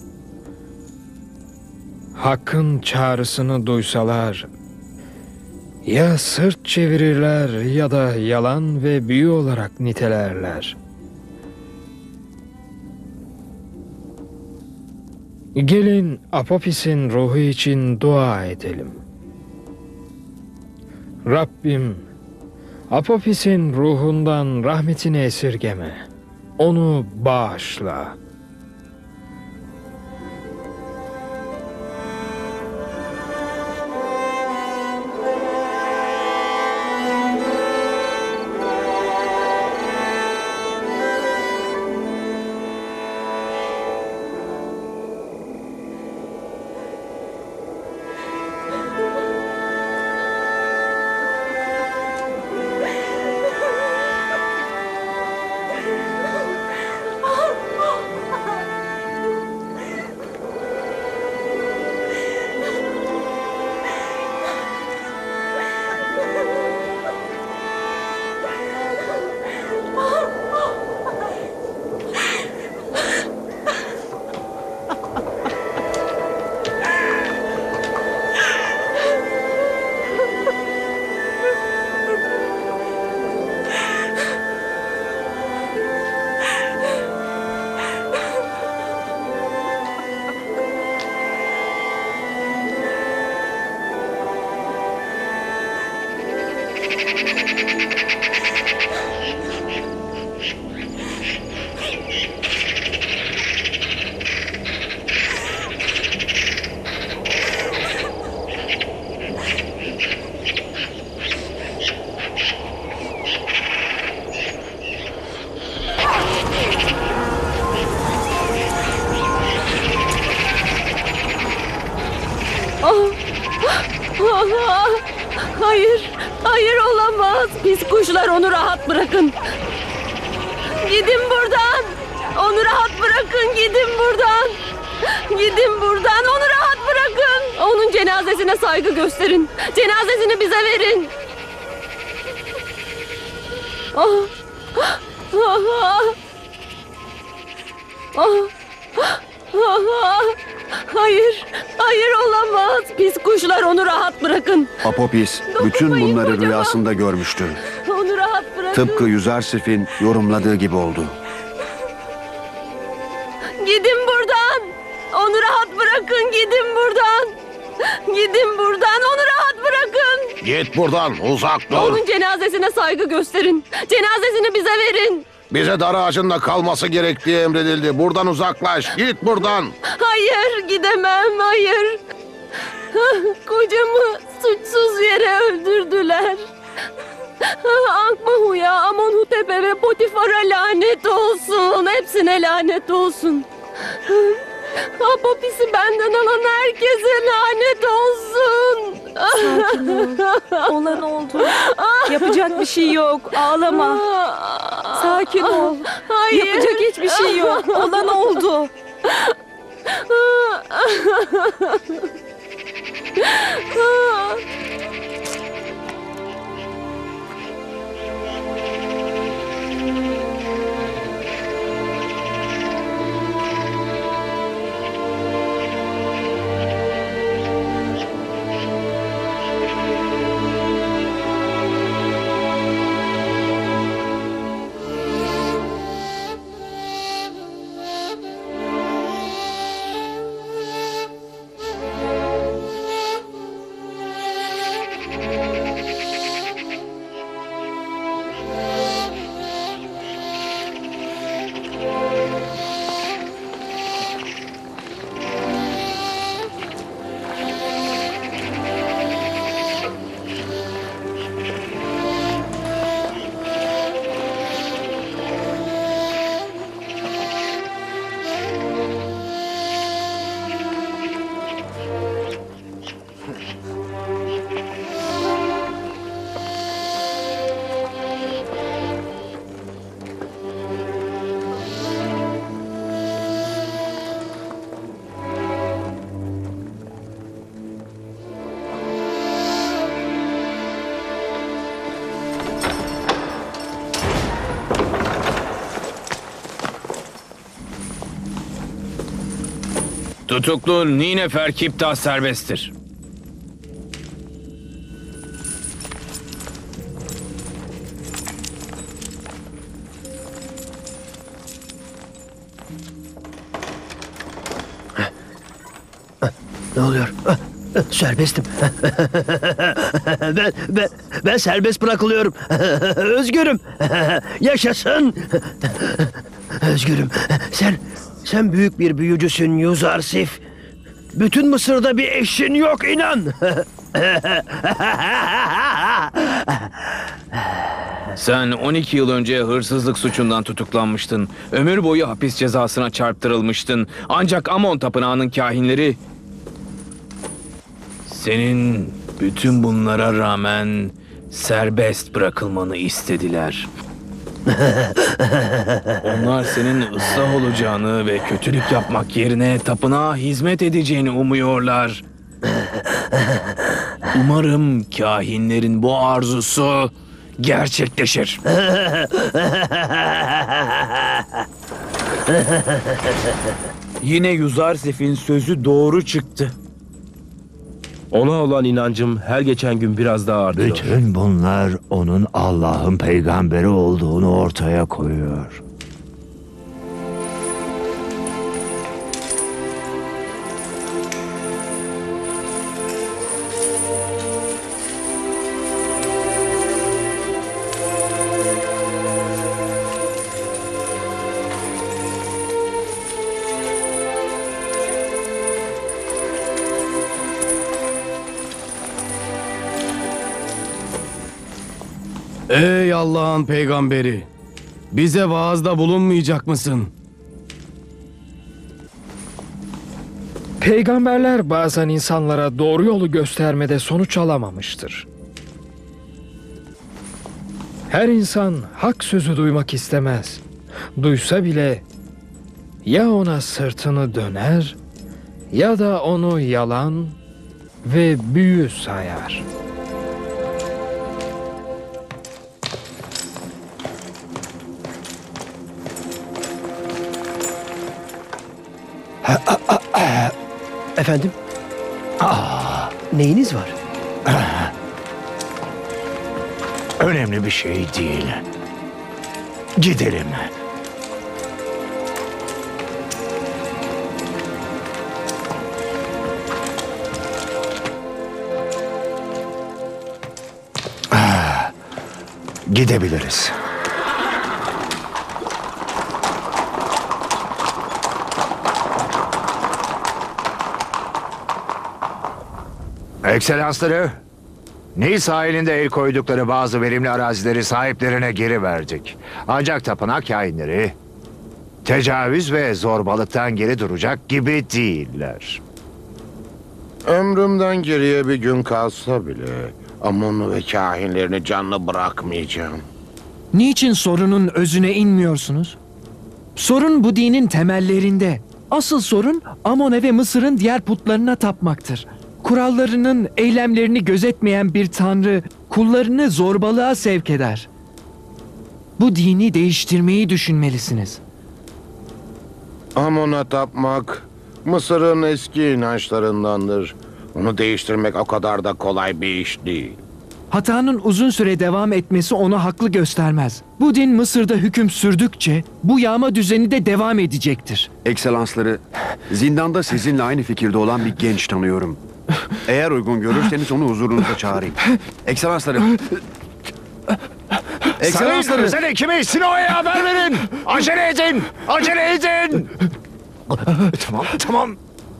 Hakkın çağrısını duysalar, ya sırt çevirirler ya da yalan ve büyü olarak nitelerler. Gelin Apopis'in ruhu için dua edelim. Rabbim, Apopis'in ruhundan rahmetini esirgeme. Onu bağışla. Hayır, hayır olamaz. Pis kuşlar, onu rahat bırakın. Gidin buradan. Onu rahat bırakın, gidin buradan. Gidin buradan, onu rahat bırakın. Onun cenazesine saygı gösterin. Cenazesini bize verin. Oh. Oh. Oh. Oh. Hayır, hayır olamaz. Pis kuşlar, onu rahat bırakın. Apopis bütün bunları rüyasında görmüştü. Onu rahat bırakın. Tıpkı Yüzarsif'in yorumladığı gibi oldu. Gidin buradan. Onu rahat bırakın, gidin buradan. Gidin buradan, onu rahat bırakın. Git buradan, uzak dur. Onun cenazesine saygı gösterin. Cenazesini bize verin. Bize dar ağacında kalması gerektiği emredildi. Buradan uzaklaş, git buradan. Hayır, gidemem, hayır. Kocamı suçsuz yere öldürdüler. Ankmahu'ya, Amonhotep'e ve Potifar'a lanet olsun. Hepsine lanet olsun. Apopis'i benden alan herkese lanet olsun. Sakin ol. Olan oldu. Yapacak bir şey yok. Ağlama. Sakin ol. Hayır. Yapacak hiçbir şey yok. Olan oldu. Tutuklu Ninefer Kiptah serbesttir. Ne oluyor? Serbestim. ben, ben, ben serbest bırakılıyorum. Özgürüm. Yaşasın. Özgürüm. Sen, sen büyük bir büyücüsün Yuzarsif. Bütün Mısır'da bir eşin yok, inan. Sen on iki yıl önce hırsızlık suçundan tutuklanmıştın. Ömür boyu hapis cezasına çarptırılmıştın. Ancak Amon Tapınağı'nın kahinleri senin bütün bunlara rağmen serbest bırakılmanı istediler. Onlar senin ıslah olacağını ve kötülük yapmak yerine tapınağa hizmet edeceğini umuyorlar. Umarım kahinlerin bu arzusu gerçekleşir. Yine Yuzarsif'in sözü doğru çıktı. Ona olan inancım her geçen gün biraz daha artıyor. Bütün bunlar onun Allah'ın peygamberi olduğunu ortaya koyuyor. Ey Allah'ın peygamberi! Bize vaazda bulunmayacak mısın? Peygamberler bazen insanlara doğru yolu göstermede sonuç alamamıştır. Her insan hak sözü duymak istemez. Duysa bile ya ona sırtını döner ya da onu yalan ve büyü sayar. Efendim? Aa, neyiniz var? Önemli bir şey değil. Gidelim. Ah, gidebiliriz. Ekselansları, Nil sahilinde el koydukları bazı verimli arazileri sahiplerine geri verdik. Ancak tapınak kainleri tecavüz ve zorbalıktan geri duracak gibi değiller. Ömrümden geriye bir gün kalsa bile Amon'u ve kahinlerini canlı bırakmayacağım. Niçin sorunun özüne inmiyorsunuz? Sorun bu dinin temellerinde. Asıl sorun Amone ve Mısır'ın diğer putlarına tapmaktır. Kurallarının, eylemlerini gözetmeyen bir tanrı kullarını zorbalığa sevk eder. Bu dini değiştirmeyi düşünmelisiniz. Amon'a tapmak Mısır'ın eski inançlarındandır. Onu değiştirmek o kadar da kolay bir iş değil. Hatanın uzun süre devam etmesi onu haklı göstermez. Bu din Mısır'da hüküm sürdükçe bu yağma düzeni de devam edecektir. Ekselansları, zindanda sizinle aynı fikirde olan bir genç tanıyorum. Eğer uygun görürseniz onu huzurunuza çağırayım. Ekselansları. Sarayın özel ekimi Sino'ya haber verin. Acele edin. Acele edin. Tamam, tamam.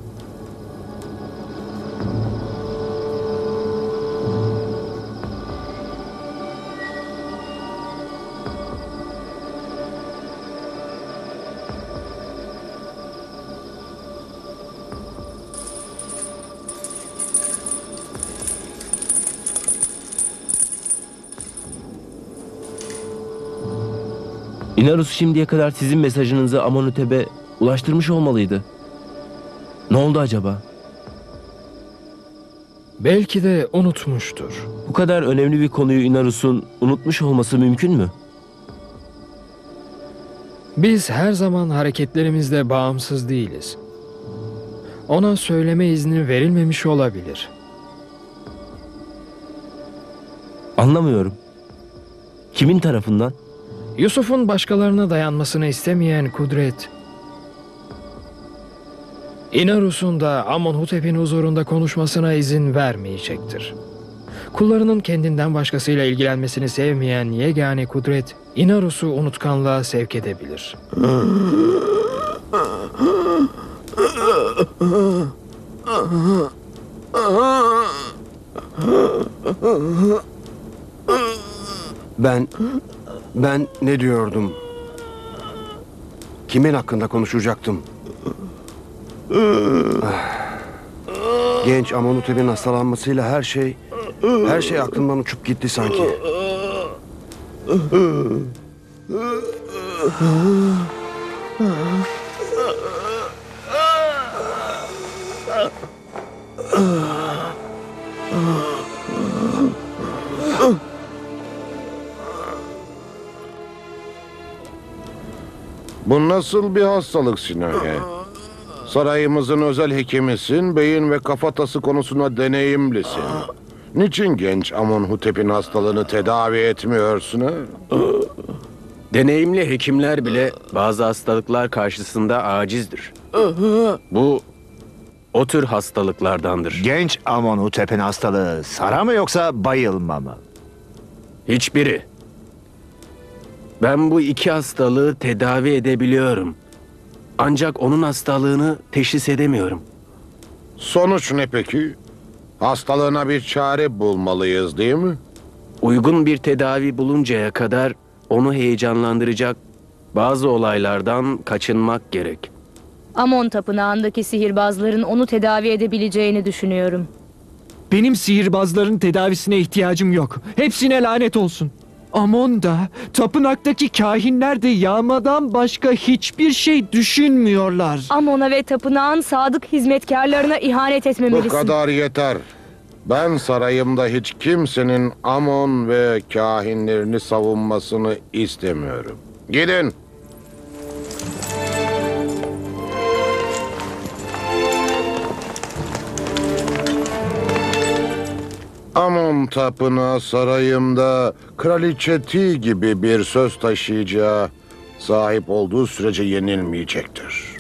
İnarus şimdiye kadar sizin mesajınızı Amonutep'e ulaştırmış olmalıydı. Ne oldu acaba? Belki de unutmuştur. Bu kadar önemli bir konuyu Inarus'un unutmuş olması mümkün mü? Biz her zaman hareketlerimizde bağımsız değiliz. Ona söyleme izni verilmemiş olabilir. Anlamıyorum. Kimin tarafından? Yusuf'un başkalarına dayanmasını istemeyen kudret, İnarus'un da Amonhotep'in huzurunda konuşmasına izin vermeyecektir. Kullarının kendinden başkasıyla ilgilenmesini sevmeyen yegane kudret, İnarus'u unutkanlığa sevk edebilir. Ben, ben ne diyordum? Kimin hakkında konuşacaktım? Genç Amonutep'in hastalanmasıyla her şey, her şey aklımdan uçup gitti sanki. Bu nasıl bir hastalık Sinohe? Sarayımızın özel hekimisin, beyin ve kafatası konusunda deneyimlisin. Niçin genç Amonhotep'in hastalığını tedavi etmiyorsun ha? Deneyimli hekimler bile bazı hastalıklar karşısında acizdir. Bu o tür hastalıklardandır. Genç Amonhotep'in hastalığı sara mı yoksa bayılma mı? Hiçbiri. Ben bu iki hastalığı tedavi edebiliyorum. Ancak onun hastalığını teşhis edemiyorum. Sonuç ne peki? Hastalığına bir çare bulmalıyız değil mi? Uygun bir tedavi buluncaya kadar onu heyecanlandıracak bazı olaylardan kaçınmak gerek. Amon tapınağındaki sihirbazların onu tedavi edebileceğini düşünüyorum. Benim sihirbazların tedavisine ihtiyacım yok. Hepsine lanet olsun. Amon da, tapınaktaki kahinler de yağmadan başka hiçbir şey düşünmüyorlar. Amon'a ve tapınağın sadık hizmetkarlarına ihanet Bu etmemelisin. kadar yeter. Ben sarayımda hiç kimsenin Amon ve kahinlerini savunmasını istemiyorum. Gidin. Amon tapınağı sarayımda Kraliçe Ti gibi bir söz taşıyacağı sahip olduğu sürece yenilmeyecektir.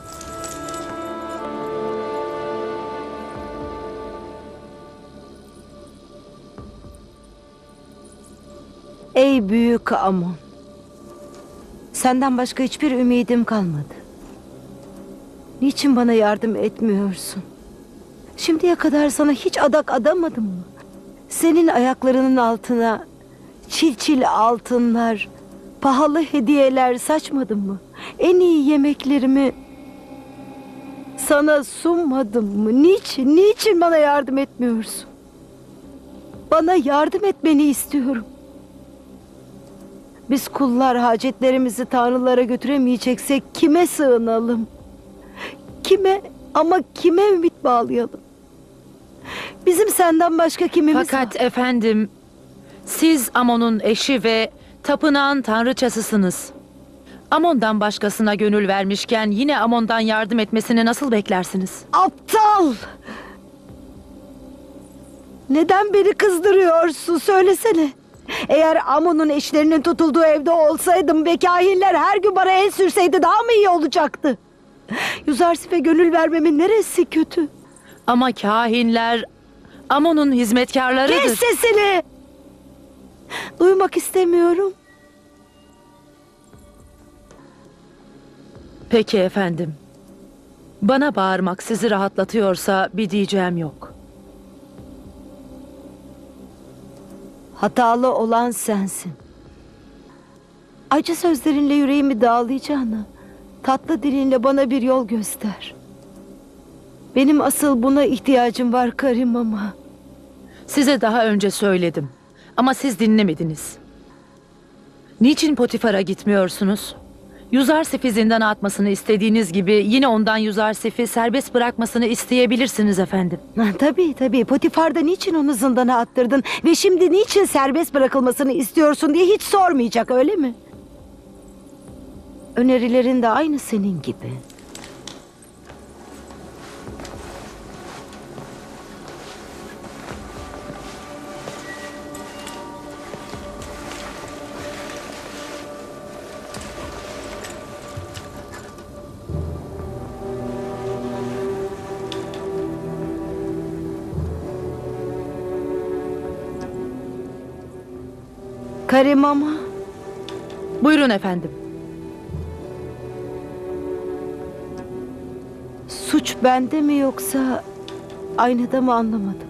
Ey büyük Amon. Senden başka hiçbir ümidim kalmadı. Niçin bana yardım etmiyorsun? Şimdiye kadar sana hiç adak adamadım mı? Senin ayaklarının altına çil çil altınlar, pahalı hediyeler saçmadım mı? En iyi yemeklerimi sana sunmadım mı? Niçin, niçin bana yardım etmiyorsun? Bana yardım etmeni istiyorum. Biz kullar hacetlerimizi tanrılara götüremeyeceksek kime sığınalım? Kime ama kime ümit bağlayalım? Bizim senden başka kimimiz Fakat var? efendim, siz Amon'un eşi ve tapınağın tanrıçasısınız. Amon'dan başkasına gönül vermişken yine Amon'dan yardım etmesini nasıl beklersiniz? Aptal! Neden beni kızdırıyorsun? Söylesene. Eğer Amon'un eşlerinin tutulduğu evde olsaydım ve kahinler her gün bana el sürseydi daha mı iyi olacaktı? Yuzarsif'e gönül vermemin neresi kötü? Ama kahinler Amon'un hizmetkarlarıdır. Kes sesini! Duymak istemiyorum. Peki efendim. Bana bağırmak sizi rahatlatıyorsa bir diyeceğim yok. Hatalı olan sensin. Acı sözlerinle yüreğimi dağlayacağına tatlı dilinle bana bir yol göster. Benim asıl buna ihtiyacım var Karim ama. Size daha önce söyledim ama siz dinlemediniz. Niçin Potifar'a gitmiyorsunuz? Yuzarsif'i zindana atmasını istediğiniz gibi yine ondan Yuzarsif'i serbest bırakmasını isteyebilirsiniz efendim. Ha, tabii tabii. Potifar'da niçin onu zindana attırdın ve şimdi niçin serbest bırakılmasını istiyorsun diye hiç sormayacak, öyle mi? Önerilerin de aynı senin gibi. Karim ama. Buyurun efendim. Suç bende mi yoksa aynada mı anlamadım.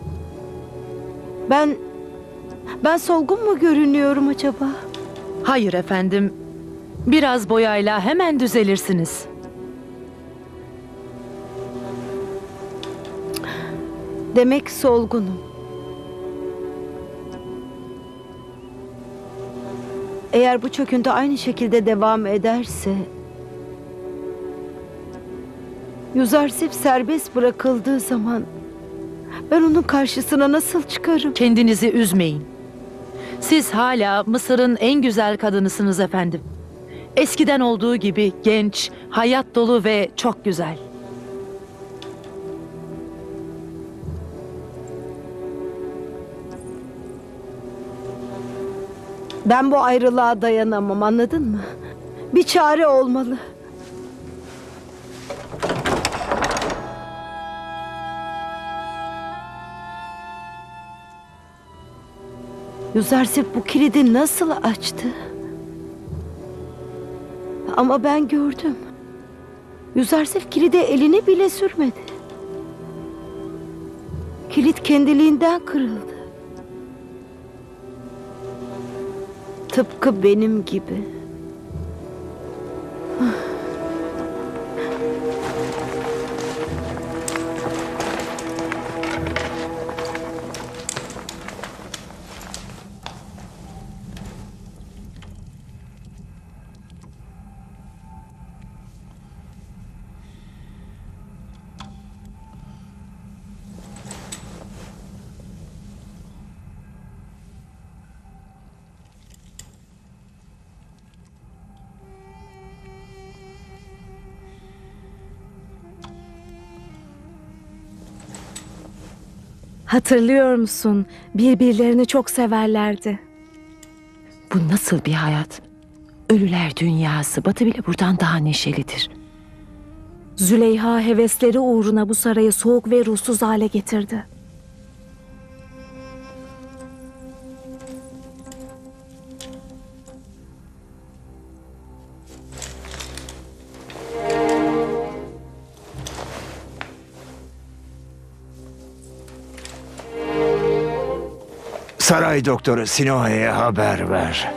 Ben, ben solgun mu görünüyorum acaba? Hayır efendim. Biraz boyayla hemen düzelirsiniz. Demek solgunum. Eğer bu çöküntü aynı şekilde devam ederse... Yuzarsif serbest bırakıldığı zaman... ben onun karşısına nasıl çıkarım? Kendinizi üzmeyin. Siz hala Mısır'ın en güzel kadınısınız efendim. Eskiden olduğu gibi genç, hayat dolu ve çok güzel. Ben bu ayrılığa dayanamam, anladın mı? Bir çare olmalı. Yuzarsif bu kilidi nasıl açtı? Ama ben gördüm. Yuzarsif kilide elini bile sürmedi. Kilit kendiliğinden kırıldı. Tıpkı benim gibi. Hatırlıyor musun? Birbirlerini çok severlerdi. Bu nasıl bir hayat? Ölüler dünyası. Batı bile buradan daha neşelidir. Züleyha hevesleri uğruna bu sarayı soğuk ve ruhsuz hale getirdi. Saray doktoru Sinoe'ye haber ver.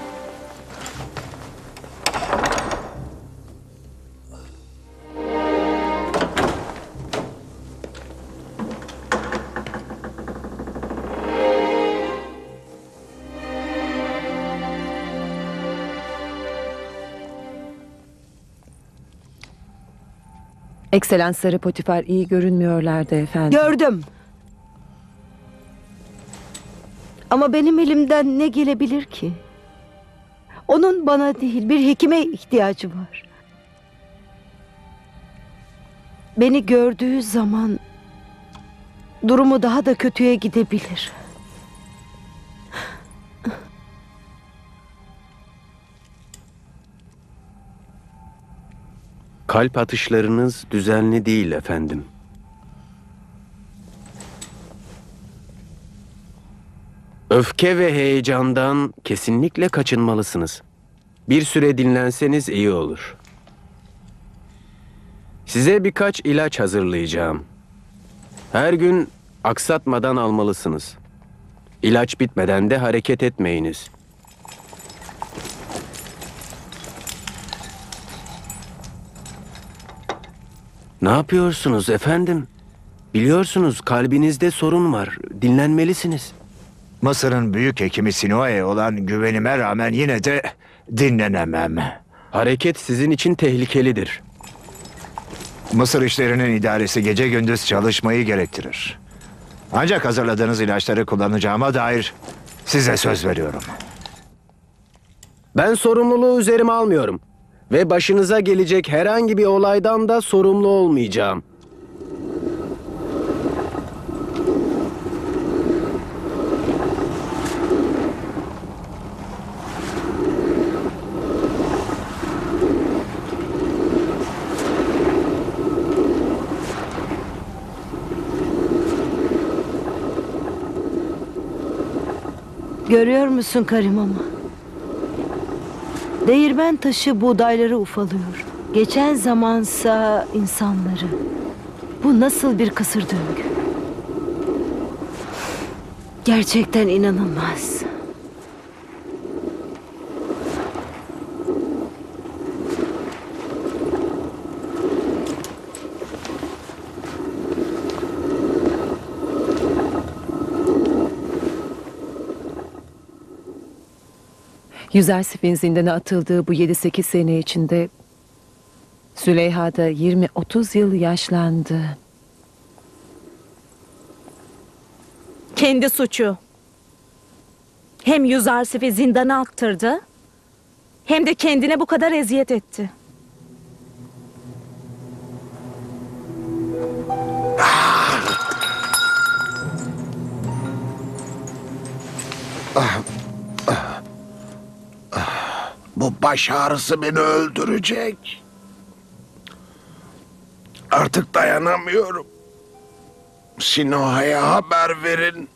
Ekselansları Potifar iyi görünmüyorlardı efendim. Gördüm. Ama benim elimden ne gelebilir ki? Onun bana değil, bir hekime ihtiyacı var. Beni gördüğü zaman durumu daha da kötüye gidebilir. Kalp atışlarınız düzenli değil efendim. Öfke ve heyecandan kesinlikle kaçınmalısınız. Bir süre dinlenseniz iyi olur. Size birkaç ilaç hazırlayacağım. Her gün aksatmadan almalısınız. İlaç bitmeden de hareket etmeyiniz. Ne yapıyorsunuz efendim? Biliyorsunuz kalbinizde sorun var. Dinlenmelisiniz. Mısır'ın büyük hekimi Sinoe olan güvenime rağmen yine de dinlenemem. Hareket sizin için tehlikelidir. Mısır işlerinin idaresi gece gündüz çalışmayı gerektirir. Ancak hazırladığınız ilaçları kullanacağıma dair size söz veriyorum. Ben sorumluluğu üzerime almıyorum. Ve başınıza gelecek herhangi bir olaydan da sorumlu olmayacağım. Görüyor musun Karimama? Değirmen taşı buğdayları ufalıyor. Geçen zamansa insanları. Bu nasıl bir kısır döngü? Gerçekten inanılmaz. Yüzersif'in zindana atıldığı bu yedi sekiz sene içinde Züleyha da yirmi otuz yıl yaşlandı. Kendi suçu. Hem Yüzarsif'i zindana attırdı, hem de kendine bu kadar eziyet etti. Bu baş ağrısı beni öldürecek. Artık dayanamıyorum. Sinoha'ya haber verin.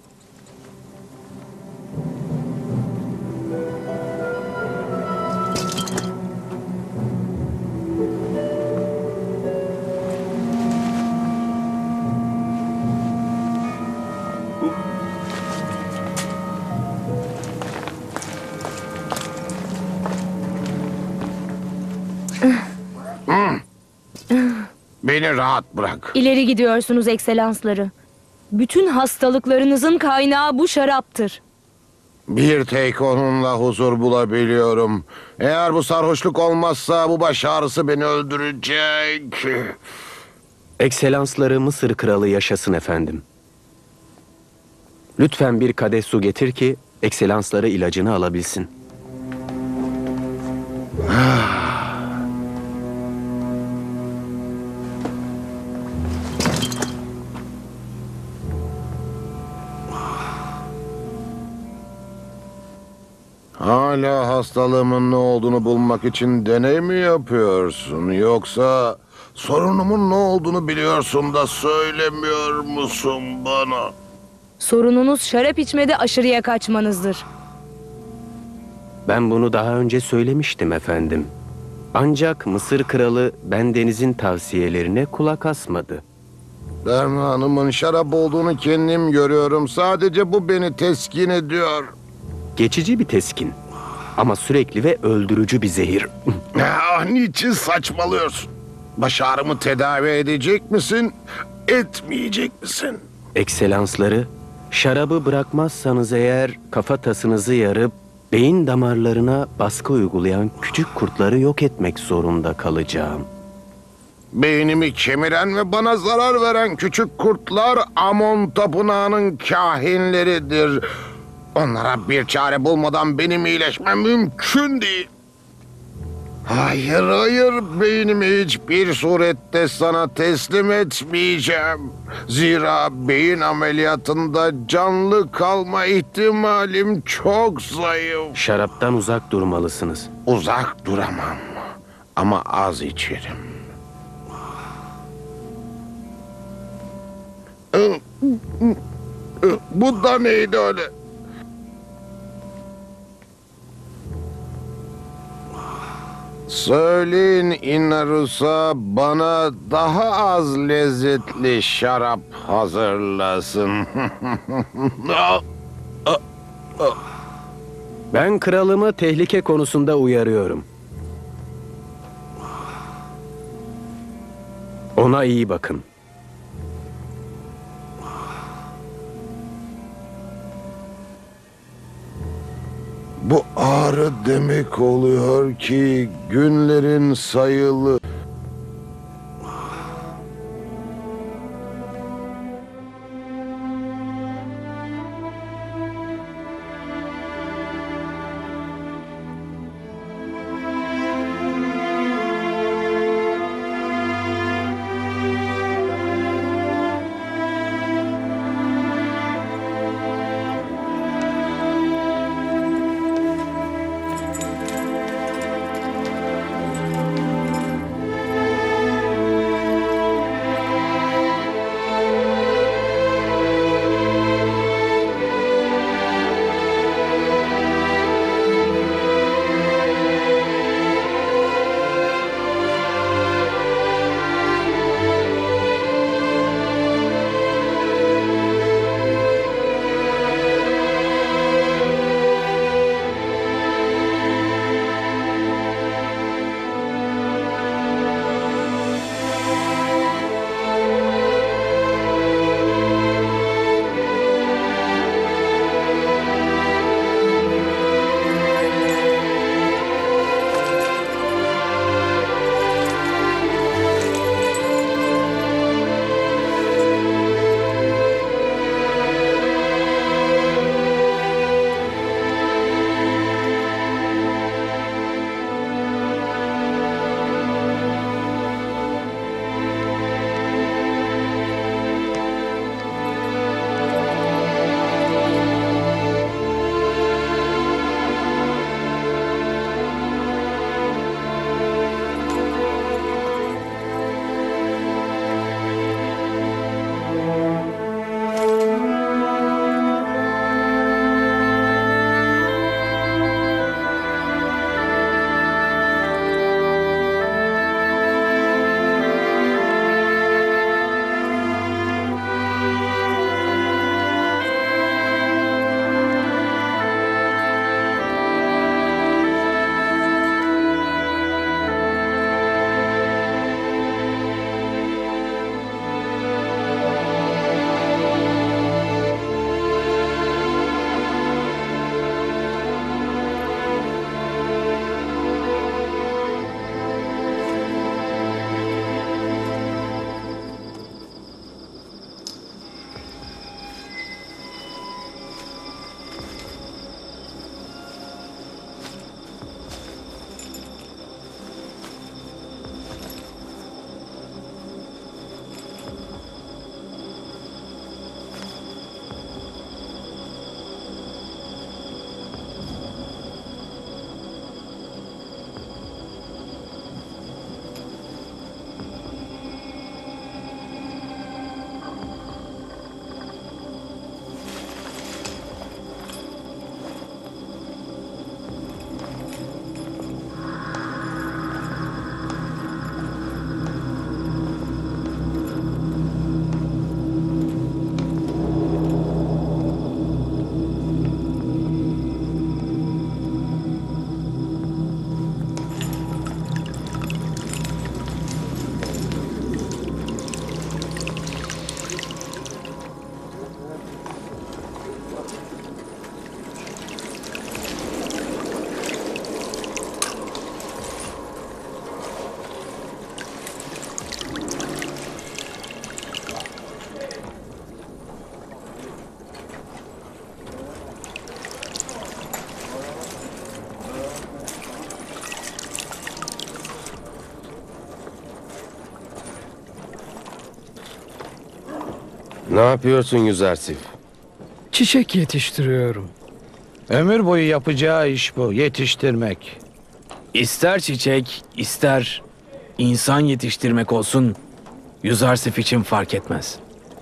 Beni rahat bırak. İleri gidiyorsunuz ekselansları. Bütün hastalıklarınızın kaynağı bu şaraptır. Bir tek onunla huzur bulabiliyorum. Eğer bu sarhoşluk olmazsa bu baş ağrısı beni öldürecek. Ekselansları Mısır kralı yaşasın efendim. Lütfen bir kadeh su getir ki ekselansları ilacını alabilsin. Hala hastalığımın ne olduğunu bulmak için deney mi yapıyorsun? Yoksa sorunumun ne olduğunu biliyorsun da söylemiyor musun bana? Sorununuz şarap içmede aşırıya kaçmanızdır. Ben bunu daha önce söylemiştim efendim. Ancak Mısır kralı bendenizin tavsiyelerine kulak asmadı. Dermanımın şarap olduğunu kendim görüyorum. Sadece bu beni teskin ediyor. Geçici bir teskin. Ama sürekli ve öldürücü bir zehir. Ah, niçin saçmalıyorsun? Baş ağrımı tedavi edecek misin? Etmeyecek misin? Ekselansları, şarabı bırakmazsanız eğer kafatasınızı yarıp beyin damarlarına baskı uygulayan küçük kurtları yok etmek zorunda kalacağım. Beynimi kemiren ve bana zarar veren küçük kurtlar Amon Tapınağı'nın kahinleridir. Onlara bir çare bulmadan benim iyileşmem mümkün değil. Hayır, hayır, beynimi hiçbir surette sana teslim etmeyeceğim. Zira beyin ameliyatında canlı kalma ihtimalim çok zayıf. Şaraptan uzak durmalısınız. Uzak duramam ama az içerim. Bu da neydi öyle? Söyleyin Inarus'a bana daha az lezzetli şarap hazırlasın. Ben kralımı tehlike konusunda uyarıyorum. Ona iyi bakın. Bu ağrı demek oluyor ki günlerin sayılı. Ne yapıyorsun Yüzarsif? Çiçek yetiştiriyorum. Ömür boyu yapacağı iş bu, yetiştirmek. İster çiçek, ister insan yetiştirmek olsun, Yüzarsif için fark etmez.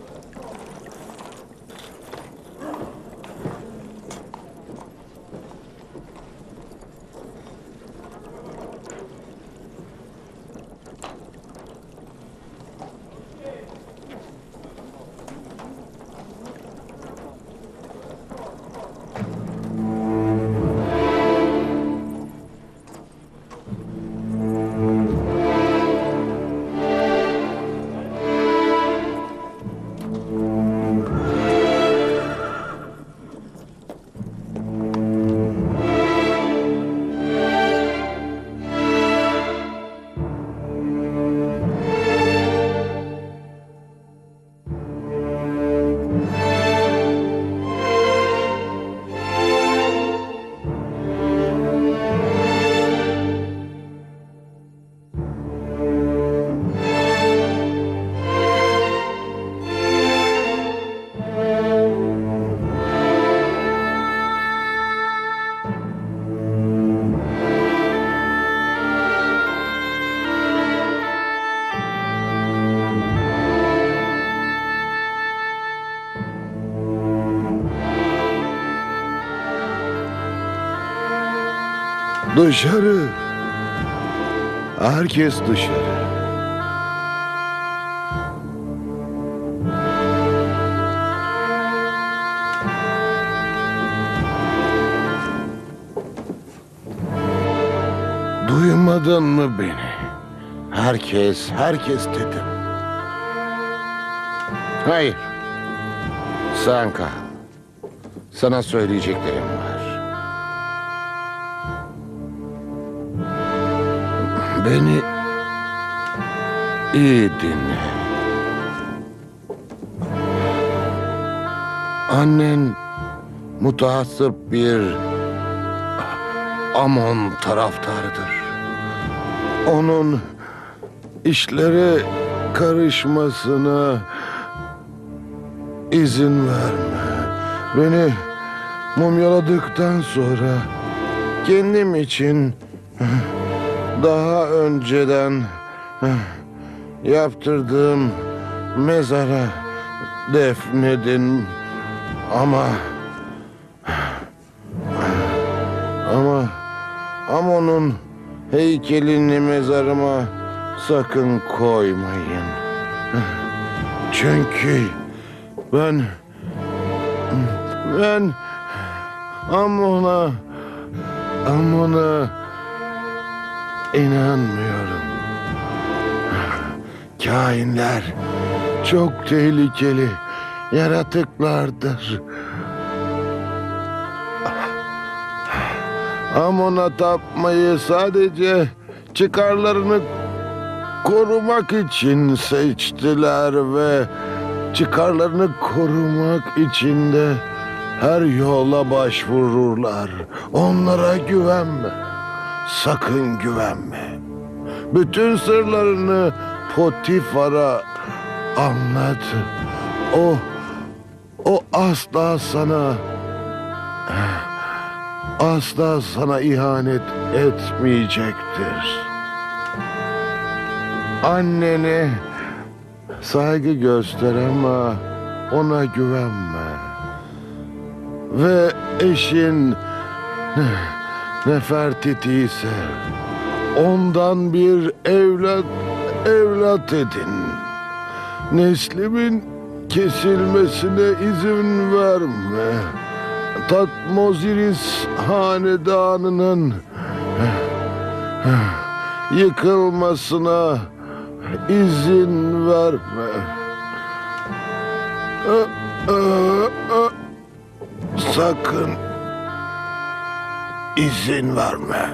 Dışarı. Herkes dışarı. Duymadın mı beni? Herkes, herkes dedim. Hayır. Sen kal. Sana söyleyeceklerim var. Beni iyi dinle. Annen mutaassıp bir Amon taraftarıdır. Onun işlere karışmasına izin verme. Beni mumyaladıktan sonra kendim için daha önceden yaptırdığım mezara defnedin. Ama ama Amon'un heykelini mezarıma sakın koymayın. Çünkü ben ben Amon'a Amon'a inanmıyorum. Kainler çok tehlikeli yaratıklardır. Amon'a tapmayı sadece çıkarlarını korumak için seçtiler ve çıkarlarını korumak için de her yola başvururlar. Onlara güvenme. Sakın güvenme. Bütün sırlarını Potifar'a anlat. O, o asla sana, asla sana ihanet etmeyecektir. Annene saygı göster ama ona güvenme. Ve eşin Nefertiti'yi sev. Ondan bir evlat evlat edin. Neslimin kesilmesine izin verme. Tatmoziris hanedanının yıkılmasına izin verme. Sakın izin verme.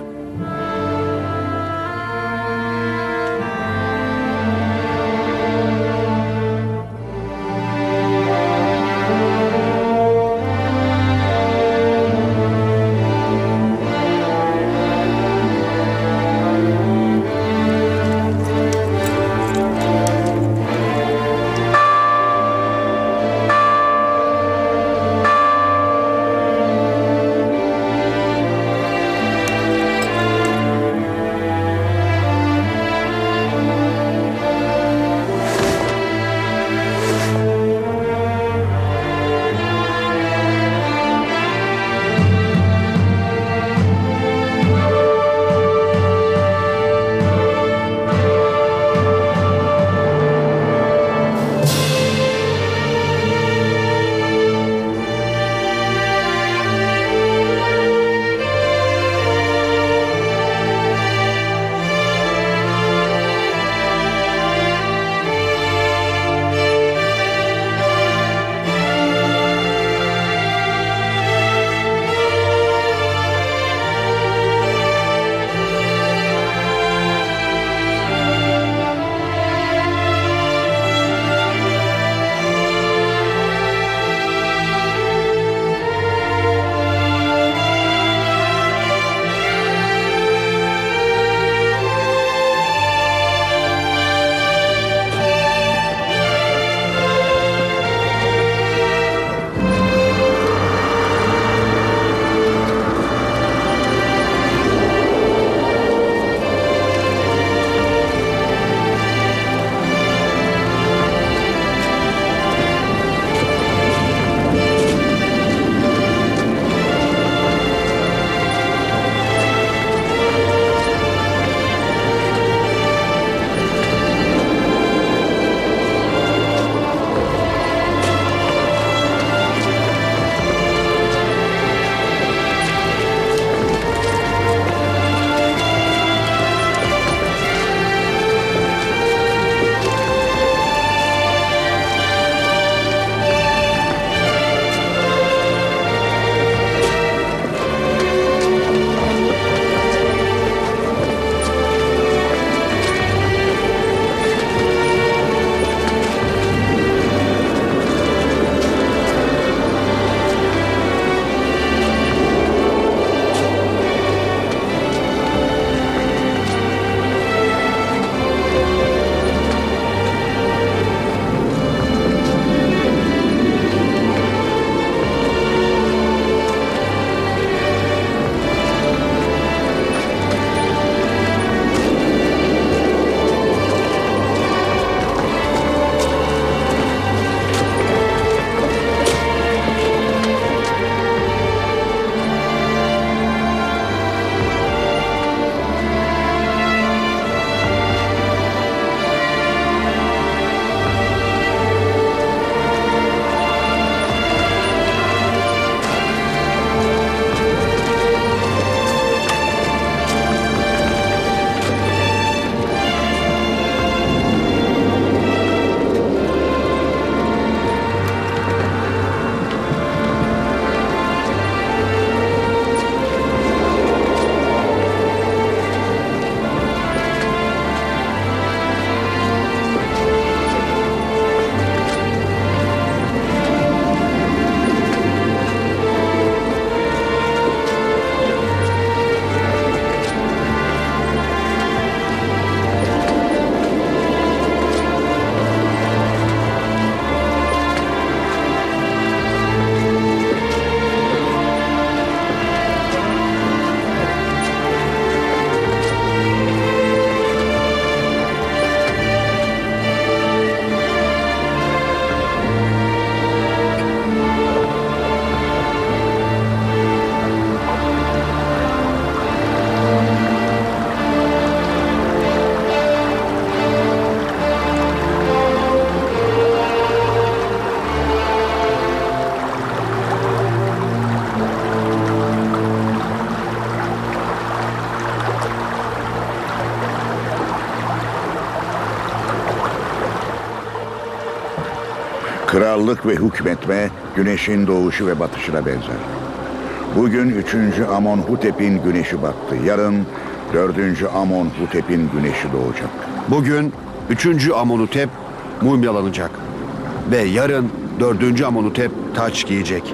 Krallık ve hükmetme güneşin doğuşu ve batışına benzer. Bugün üçüncü Amonhotep'in güneşi battı. Yarın dördüncü Amonhotep'in güneşi doğacak. Bugün üçüncü Amonhotep mumyalanacak. Ve yarın dördüncü Amonhotep taç giyecek.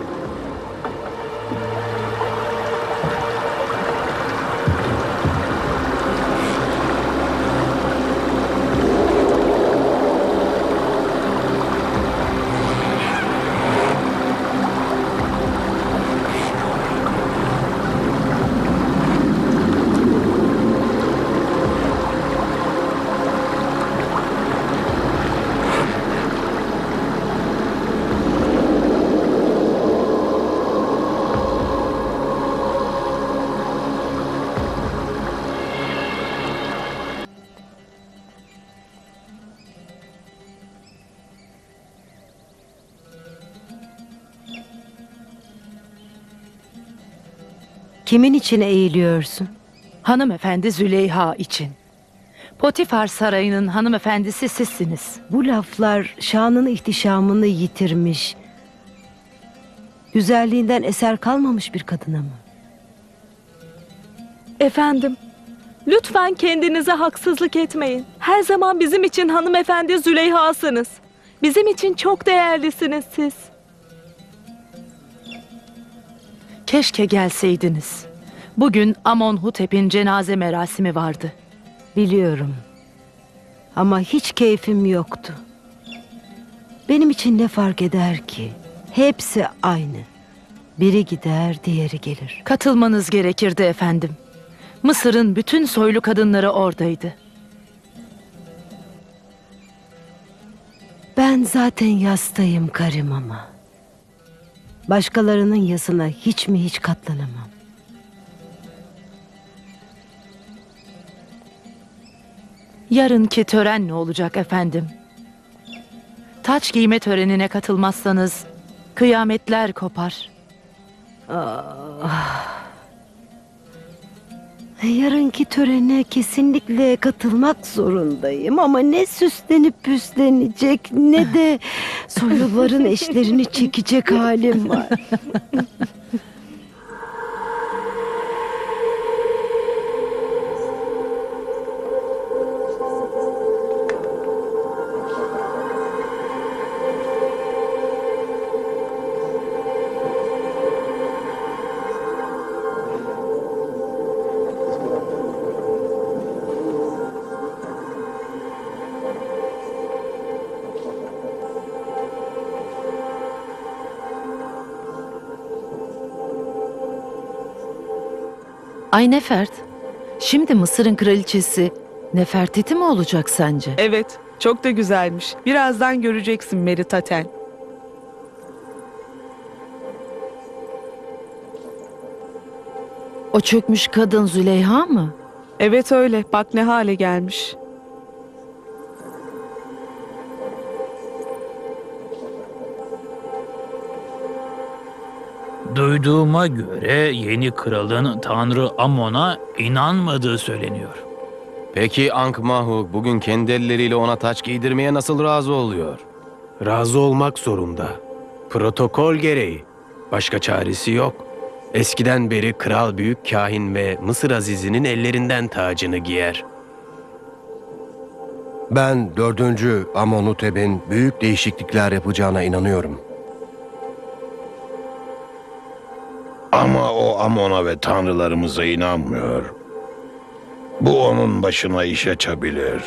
Kimin için eğiliyorsun? Hanımefendi Züleyha için. Potifar Sarayı'nın hanımefendisi sizsiniz. Bu laflar şanını ihtişamını yitirmiş, güzelliğinden eser kalmamış bir kadına mı? Efendim, lütfen kendinize haksızlık etmeyin. Her zaman bizim için hanımefendi Züleyha'sınız. Bizim için çok değerlisiniz siz. Keşke gelseydiniz. Bugün Amonhotep'in cenaze merasimi vardı. Biliyorum. Ama hiç keyfim yoktu. Benim için ne fark eder ki? Hepsi aynı. Biri gider, diğeri gelir. Katılmanız gerekirdi efendim. Mısır'ın bütün soylu kadınları oradaydı. Ben zaten yastayım karım ama. Başkalarının yasına hiç mi hiç katlanamam. Yarınki tören ne olacak efendim? Taç giyme törenine katılmazsanız kıyametler kopar. Ah. Yarınki törene kesinlikle katılmak zorundayım ama ne süslenip püslenecek ne de soyluların eşlerini çekecek halim var. Ay Nefert, şimdi Mısır'ın kraliçesi Nefertiti mi olacak sence? Evet, çok da güzelmiş. Birazdan göreceksin Meritaten. O çökmüş kadın Züleyha mı? Evet öyle, bak ne hale gelmiş. Duyduğuma göre yeni kralın Tanrı Amon'a inanmadığı söyleniyor. Peki Ankh-Mahu bugün kendi elleriyle ona taç giydirmeye nasıl razı oluyor? Razı olmak zorunda. Protokol gereği. Başka çaresi yok. Eskiden beri kral büyük kahin ve Mısır azizinin ellerinden tacını giyer. Ben dördüncü Amonhotep'in büyük değişiklikler yapacağına inanıyorum. Ama o Amon'a ve tanrılarımıza inanmıyor. Bu onun başına iş açabilir.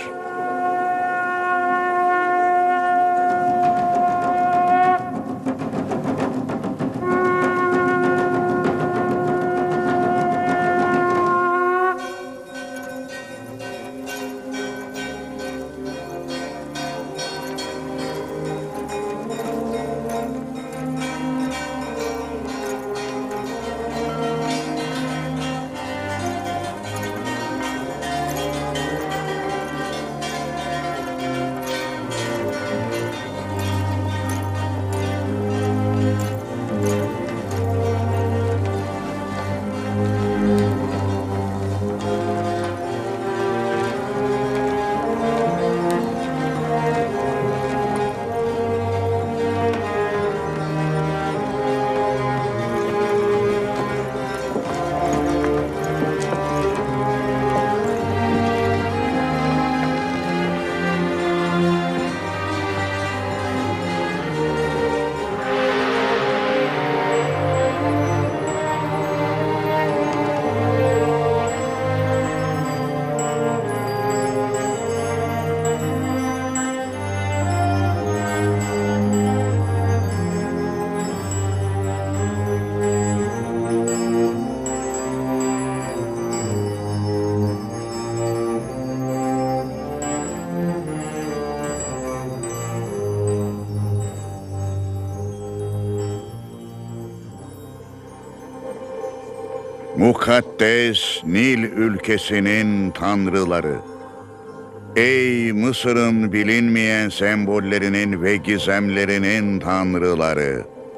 Mukaddes Nil ülkesinin tanrıları. Ey Mısır'ın bilinmeyen sembollerinin ve gizemlerinin tanrıları.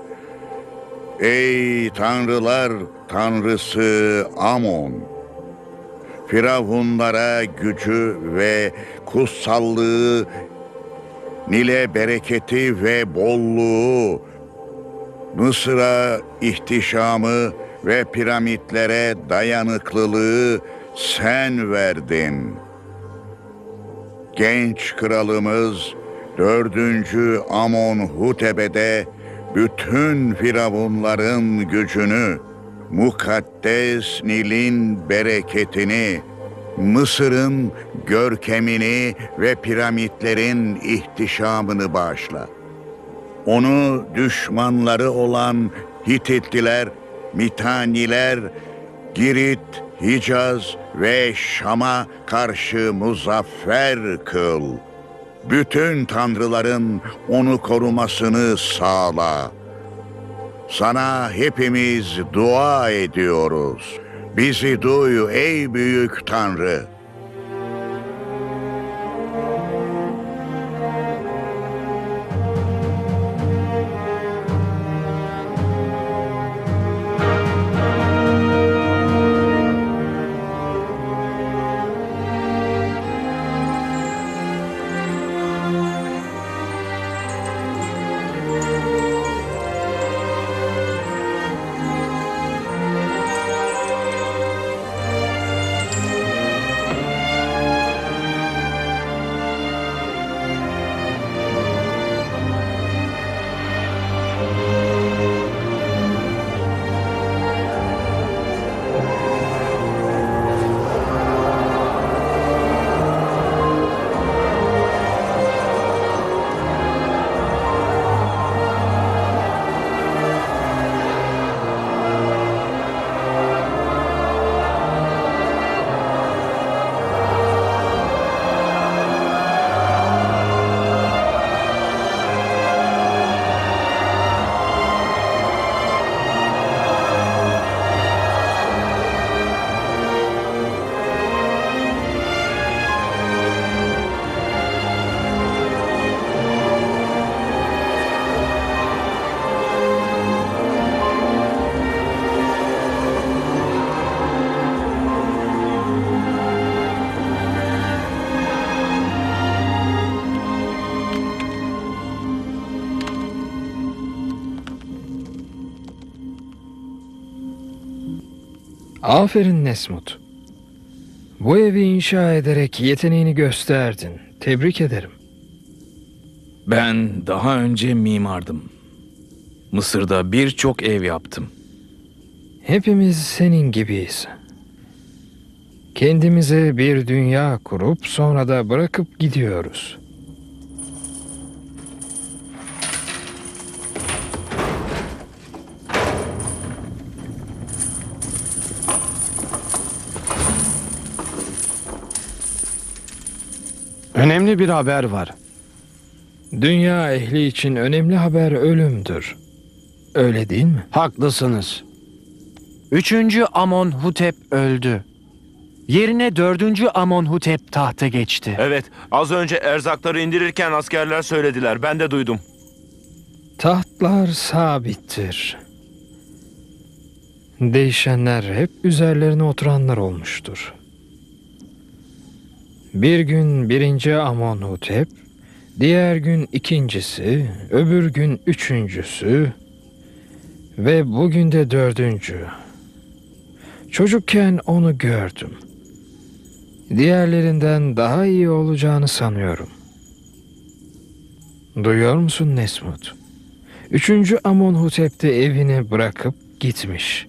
Ey tanrılar tanrısı Amon. Firavunlara gücü ve kutsallığı, Nil'e bereketi ve bolluğu, Mısır'a ihtişamı ve piramitlere dayanıklılığı sen verdin. Genç kralımız dördüncü Amonhotep'e bütün firavunların gücünü, mukaddes Nil'in bereketini, Mısır'ın görkemini ve piramitlerin ihtişamını bağışla. Onu düşmanları olan Hititliler, Mitaniler, Girit, Hicaz ve Şam'a karşı muzaffer kıl. Bütün tanrıların onu korumasını sağla. Sana hepimiz dua ediyoruz. Bizi duy ey büyük Tanrı. Aferin Nesmut. Bu evi inşa ederek yeteneğini gösterdin. Tebrik ederim. Ben daha önce mimardım. Mısır'da birçok ev yaptım. Hepimiz senin gibiyiz. Kendimize bir dünya kurup sonra da bırakıp gidiyoruz. Önemli bir haber var. Dünya ehli için önemli haber ölümdür. Öyle değil mi? Haklısınız. Üçüncü Amonhotep öldü. Yerine dördüncü Amonhotep tahta geçti. Evet, az önce erzakları indirirken askerler söylediler. Ben de duydum. Tahtlar sabittir. Değişenler hep üzerlerine oturanlar olmuştur. Bir gün birinci Amonhotep, diğer gün ikincisi, öbür gün üçüncüsü ve bugün de dördüncü. Çocukken onu gördüm. Diğerlerinden daha iyi olacağını sanıyorum. Duyuyor musun Nesmut? Üçüncü Amonhotep de evini bırakıp gitmiş.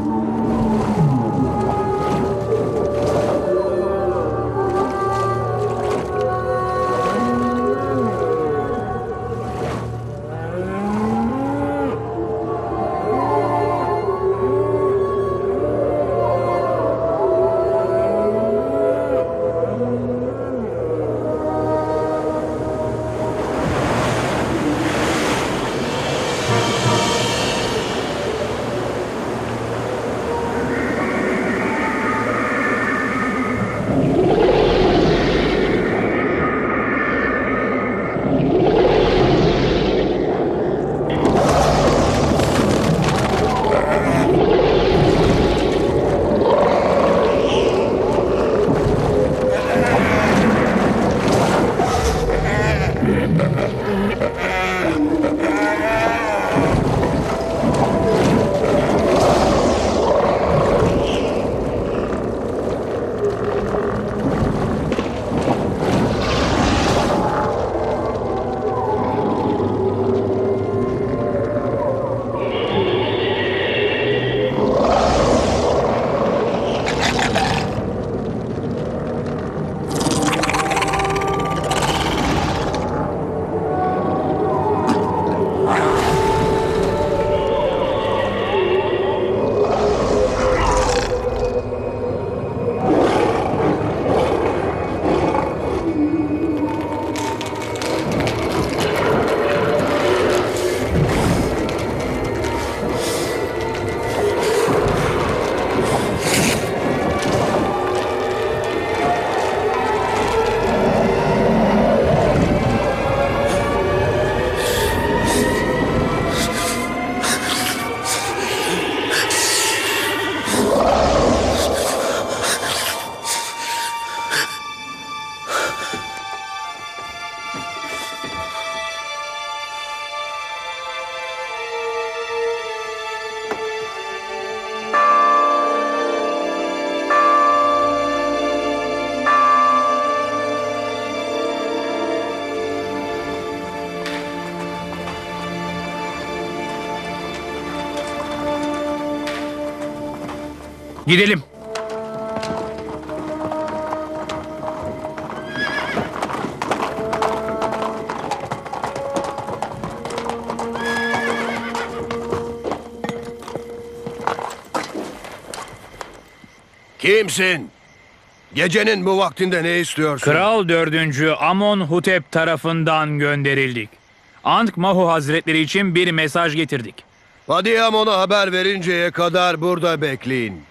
Gidelim. Kimsin? Gecenin bu vaktinde ne istiyorsun? Kral dördüncü Amonhotep tarafından gönderildik. Ankh-Mahu Hazretleri için bir mesaj getirdik. Adıyamon'a haber verinceye kadar burada bekleyin.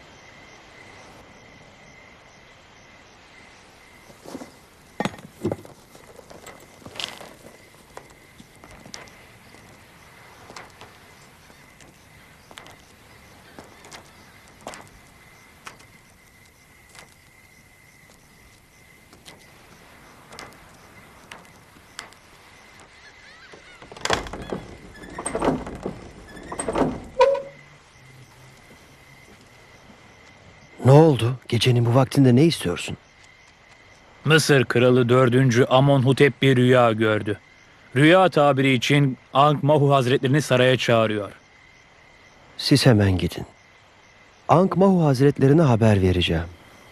Ne oldu? Gecenin bu vaktinde ne istiyorsun? Mısır Kralı dördüncü Amonhotep bir rüya gördü. Rüya tabiri için Ankh-Mahu Hazretlerini saraya çağırıyor. Siz hemen gidin. Ankh-Mahu Hazretlerine haber vereceğim.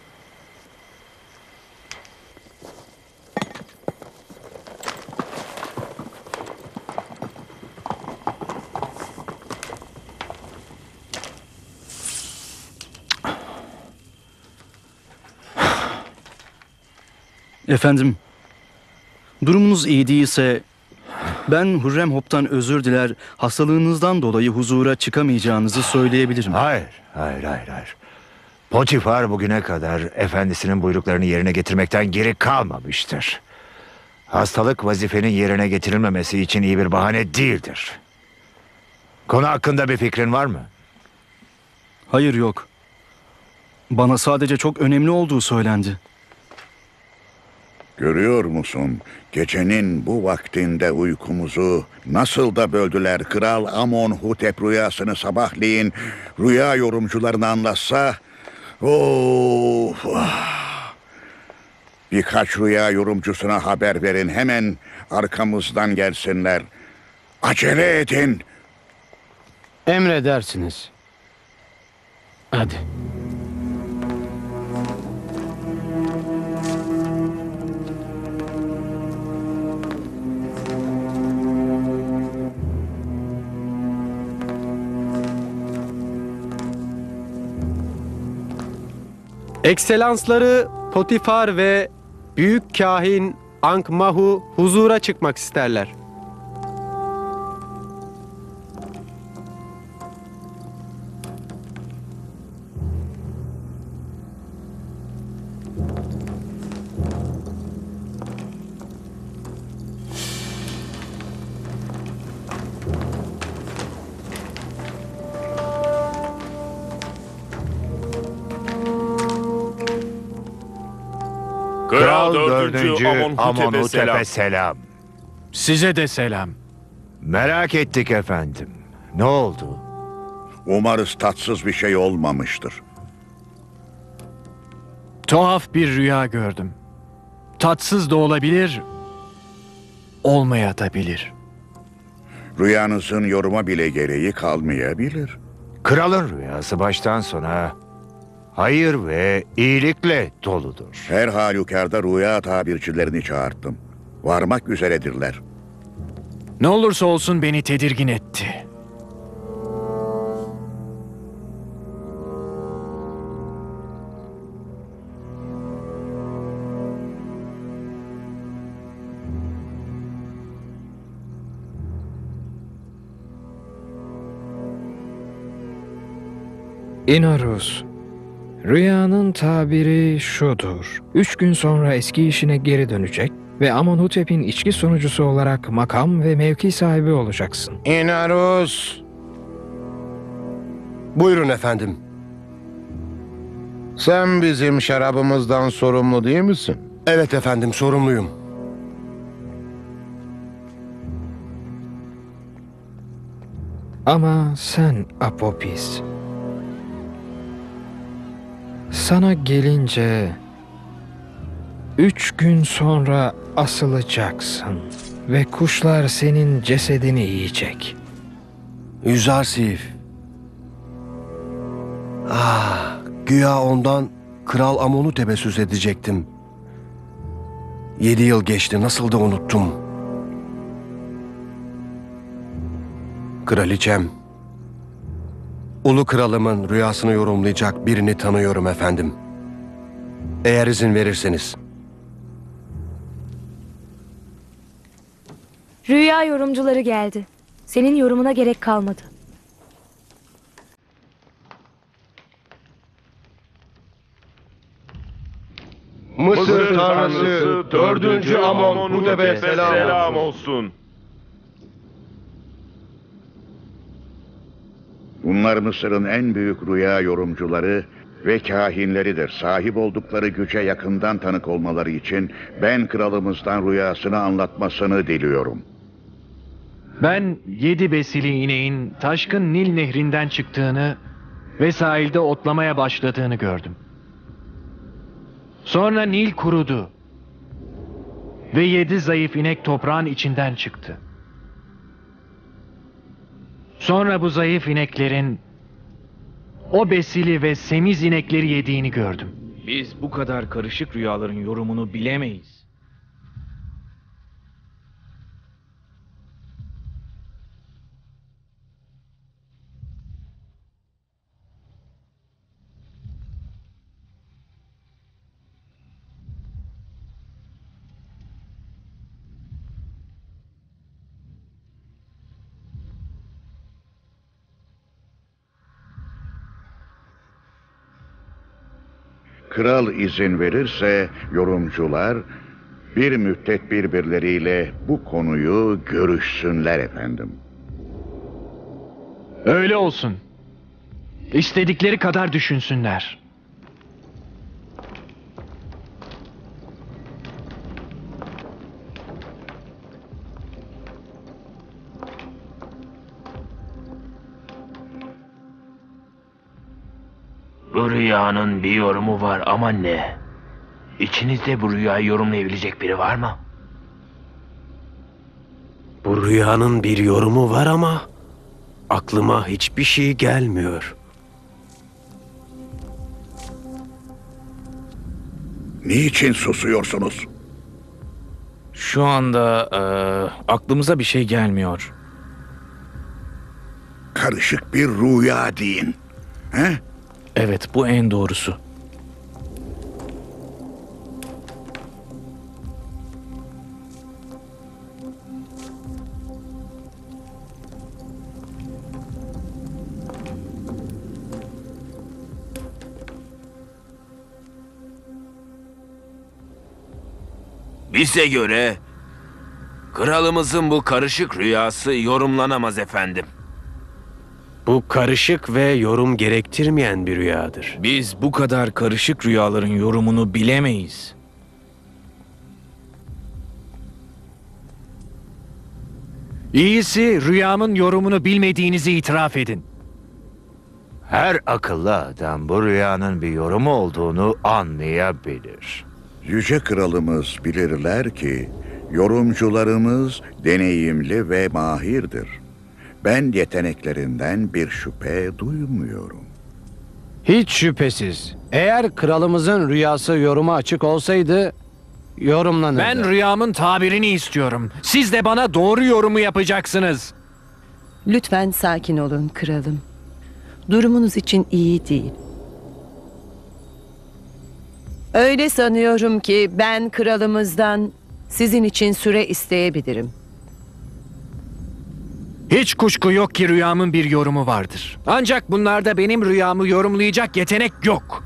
Efendim, durumunuz iyi değilse ben Hürrem Hop'tan özür diler, hastalığınızdan dolayı huzura çıkamayacağınızı söyleyebilirim. Hayır, hayır, hayır, hayır. Potifar bugüne kadar efendisinin buyruklarını yerine getirmekten geri kalmamıştır. Hastalık vazifenin yerine getirilmemesi için iyi bir bahane değildir. Konu hakkında bir fikrin var mı? Hayır, yok. Bana sadece çok önemli olduğu söylendi. Görüyor musun? Gecenin bu vaktinde uykumuzu nasıl da böldüler. Kral Amonhotep rüyasını sabahleyin rüya yorumcularına anlatsa... Of! Birkaç rüya yorumcusuna haber verin. Hemen arkamızdan gelsinler. Acele edin. Emredersiniz. Hadi. Ekselansları Potifar ve Büyük Kahin Ankh-Mahu huzura çıkmak isterler. Kral dördüncü Amonhotep'e selam. Size de selam. Merak ettik efendim. Ne oldu? Umarız tatsız bir şey olmamıştır. Tuhaf bir rüya gördüm. Tatsız da olabilir, olmayabilir. Rüyanızın yoruma bile gereği kalmayabilir. Kralın rüyası baştan sona hayır ve iyilikle doludur. Her halükarda rüya tabircilerini çağırttım. Varmak üzeredirler. Ne olursa olsun beni tedirgin etti. İnarus, rüyanın tabiri şudur. Üç gün sonra eski işine geri dönecek ve Amonhotep'in içki sunucusu olarak makam ve mevki sahibi olacaksın. İnarus. Buyurun efendim. Sen bizim şarabımızdan sorumlu değil misin? Evet efendim, sorumluyum. Ama sen Apopis, sana gelince üç gün sonra asılacaksın ve kuşlar senin cesedini yiyecek. Yüzarsif. Ah, güya ondan Kral Amonhotep'e söz edecektim. Yedi yıl geçti, nasıl da unuttum. Kraliçem, ulu kralımın rüyasını yorumlayacak birini tanıyorum efendim. Eğer izin verirseniz. Rüya yorumcuları geldi. Senin yorumuna gerek kalmadı. Mısır tanrısı dördüncü Amonhotep'e selam, selam olsun. Bunlar Mısır'ın en büyük rüya yorumcuları ve kahinleridir. Sahip oldukları güce yakından tanık olmaları için ben kralımızdan rüyasını anlatmasını diliyorum. Ben yedi besili ineğin taşkın Nil nehrinden çıktığını ve sahilde otlamaya başladığını gördüm. Sonra Nil kurudu ve yedi zayıf inek toprağın içinden çıktı. Sonra bu zayıf ineklerin o besili ve semiz inekleri yediğini gördüm. Biz bu kadar karışık rüyaların yorumunu bilemeyiz. Kral izin verirse yorumcular bir müddet birbirleriyle bu konuyu görüşsünler efendim. Öyle olsun. İstedikleri kadar düşünsünler. Bu rüyanın bir yorumu var ama ne? İçinizde bu rüyayı yorumlayabilecek biri var mı? Bu rüyanın bir yorumu var ama aklıma hiçbir şey gelmiyor. Niçin susuyorsunuz? Şu anda eee, aklımıza bir şey gelmiyor. Karışık bir rüya deyin. He? Evet, bu en doğrusu. Bize göre kralımızın bu karışık rüyası yorumlanamaz efendim. Bu karışık ve yorum gerektirmeyen bir rüyadır. Biz bu kadar karışık rüyaların yorumunu bilemeyiz. İyisi rüyamın yorumunu bilmediğinizi itiraf edin. Her akıllı adam bu rüyanın bir yorumu olduğunu anlayabilir. Yüce kralımız bilirler ki yorumcularımız deneyimli ve mahirdir. Ben yeteneklerinden bir şüphe duymuyorum. Hiç şüphesiz. Eğer kralımızın rüyası yoruma açık olsaydı yorumlanırdı. Ben rüyamın tabirini istiyorum. Siz de bana doğru yorumu yapacaksınız. Lütfen sakin olun kralım. Durumunuz için iyi değil. Öyle sanıyorum ki ben kralımızdan sizin için süre isteyebilirim. Hiç kuşku yok ki rüyamın bir yorumu vardır. Ancak bunlarda benim rüyamı yorumlayacak yetenek yok.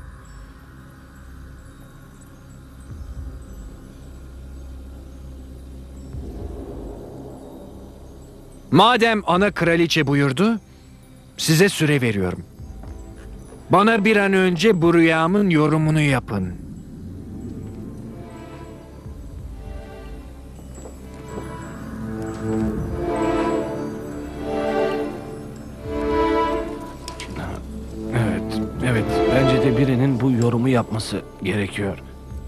Madem ana kraliçe buyurdu, size süre veriyorum. Bana bir an önce bu rüyamın yorumunu yapın. Evet, evet. Bence de birinin bu yorumu yapması gerekiyor.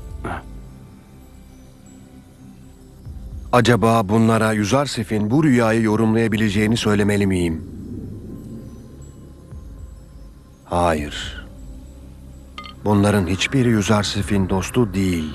Acaba bunlara Yüzarsif'in bu rüyayı yorumlayabileceğini söylemeli miyim? Hayır. Bunların hiçbiri Yüzarsif'in dostu değil.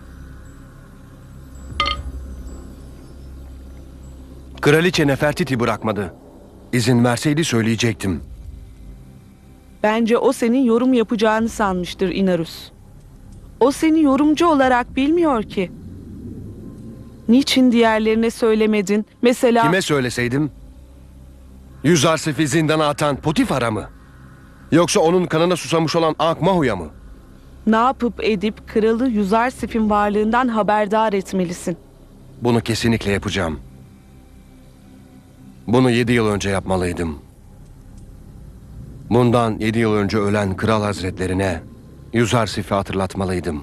Kraliçe Nefertiti bırakmadı. İzin verseydi söyleyecektim. Bence o senin yorum yapacağını sanmıştır Inarus. O seni yorumcu olarak bilmiyor ki. Niçin diğerlerine söylemedin? Mesela... Kime söyleseydim? Yüzarsif'i zindana atan Potifar'a mı? Yoksa onun kanına susamış olan Ankh-Mahu'ya mı? Ne yapıp edip kralı Yüzarsif'in varlığından haberdar etmelisin. Bunu kesinlikle yapacağım. Bunu yedi yıl önce yapmalıydım. Bundan yedi yıl önce ölen kral hazretlerine Yüzarsif'i hatırlatmalıydım.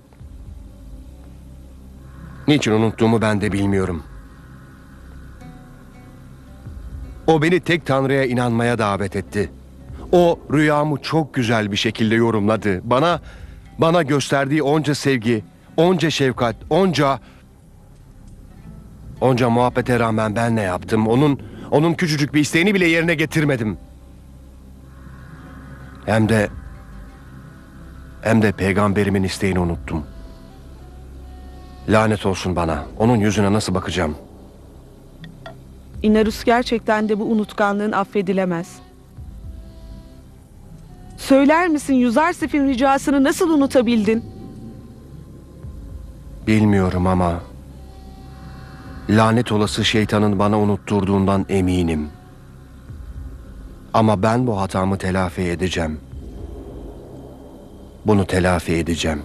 Niçin unuttuğumu ben de bilmiyorum. O beni tek tanrıya inanmaya davet etti. O rüyamı çok güzel bir şekilde yorumladı. Bana, bana gösterdiği onca sevgi, onca şefkat, onca... Onca muhabbete rağmen ben ne yaptım? Onun, onun küçücük bir isteğini bile yerine getirmedim. Hem de... Hem de peygamberimin isteğini unuttum. Lanet olsun bana. Onun yüzüne nasıl bakacağım? Inarus gerçekten de bu unutkanlığın affedilemez. Söyler misin Yüzarsif'in ricasını nasıl unutabildin? Bilmiyorum ama... Lanet olası şeytanın bana unutturduğundan eminim. Ama ben bu hatamı telafi edeceğim. Bunu telafi edeceğim.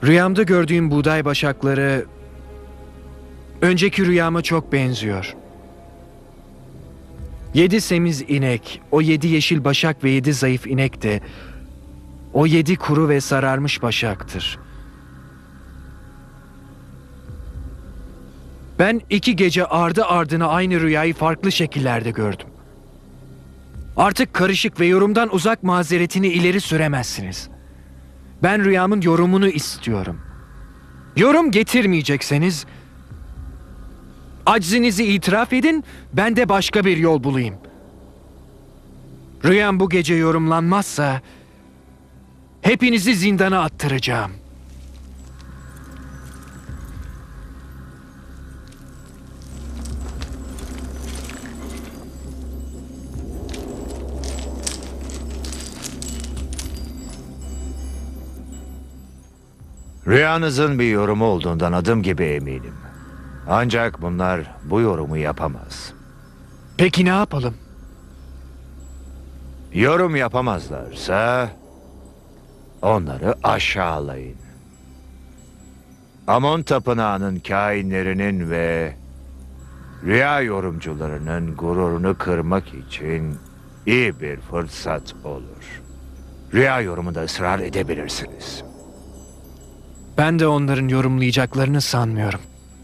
Rüyamda gördüğüm buğday başakları önceki rüyama çok benziyor. Yedi semiz inek, o yedi yeşil başak ve yedi zayıf inek de o yedi kuru ve sararmış başaktır. Ben iki gece ardı ardına aynı rüyayı farklı şekillerde gördüm. Artık karışık ve yorumdan uzak mazeretini ileri süremezsiniz. Ben rüyamın yorumunu istiyorum. Yorum getirmeyecekseniz aczinizi itiraf edin, ben de başka bir yol bulayım. Rüyam bu gece yorumlanmazsa hepinizi zindana attıracağım. Rüyanızın bir yorumu olduğundan adım gibi eminim. Ancak bunlar bu yorumu yapamaz. Peki ne yapalım? Yorum yapamazlarsa onları aşağılayın. Amon Tapınağı'nın kainlerinin ve rüya yorumcularının gururunu kırmak için iyi bir fırsat olur. Rüya yorumunda ısrar edebilirsiniz. Ben de onların yorumlayacaklarını sanmıyorum.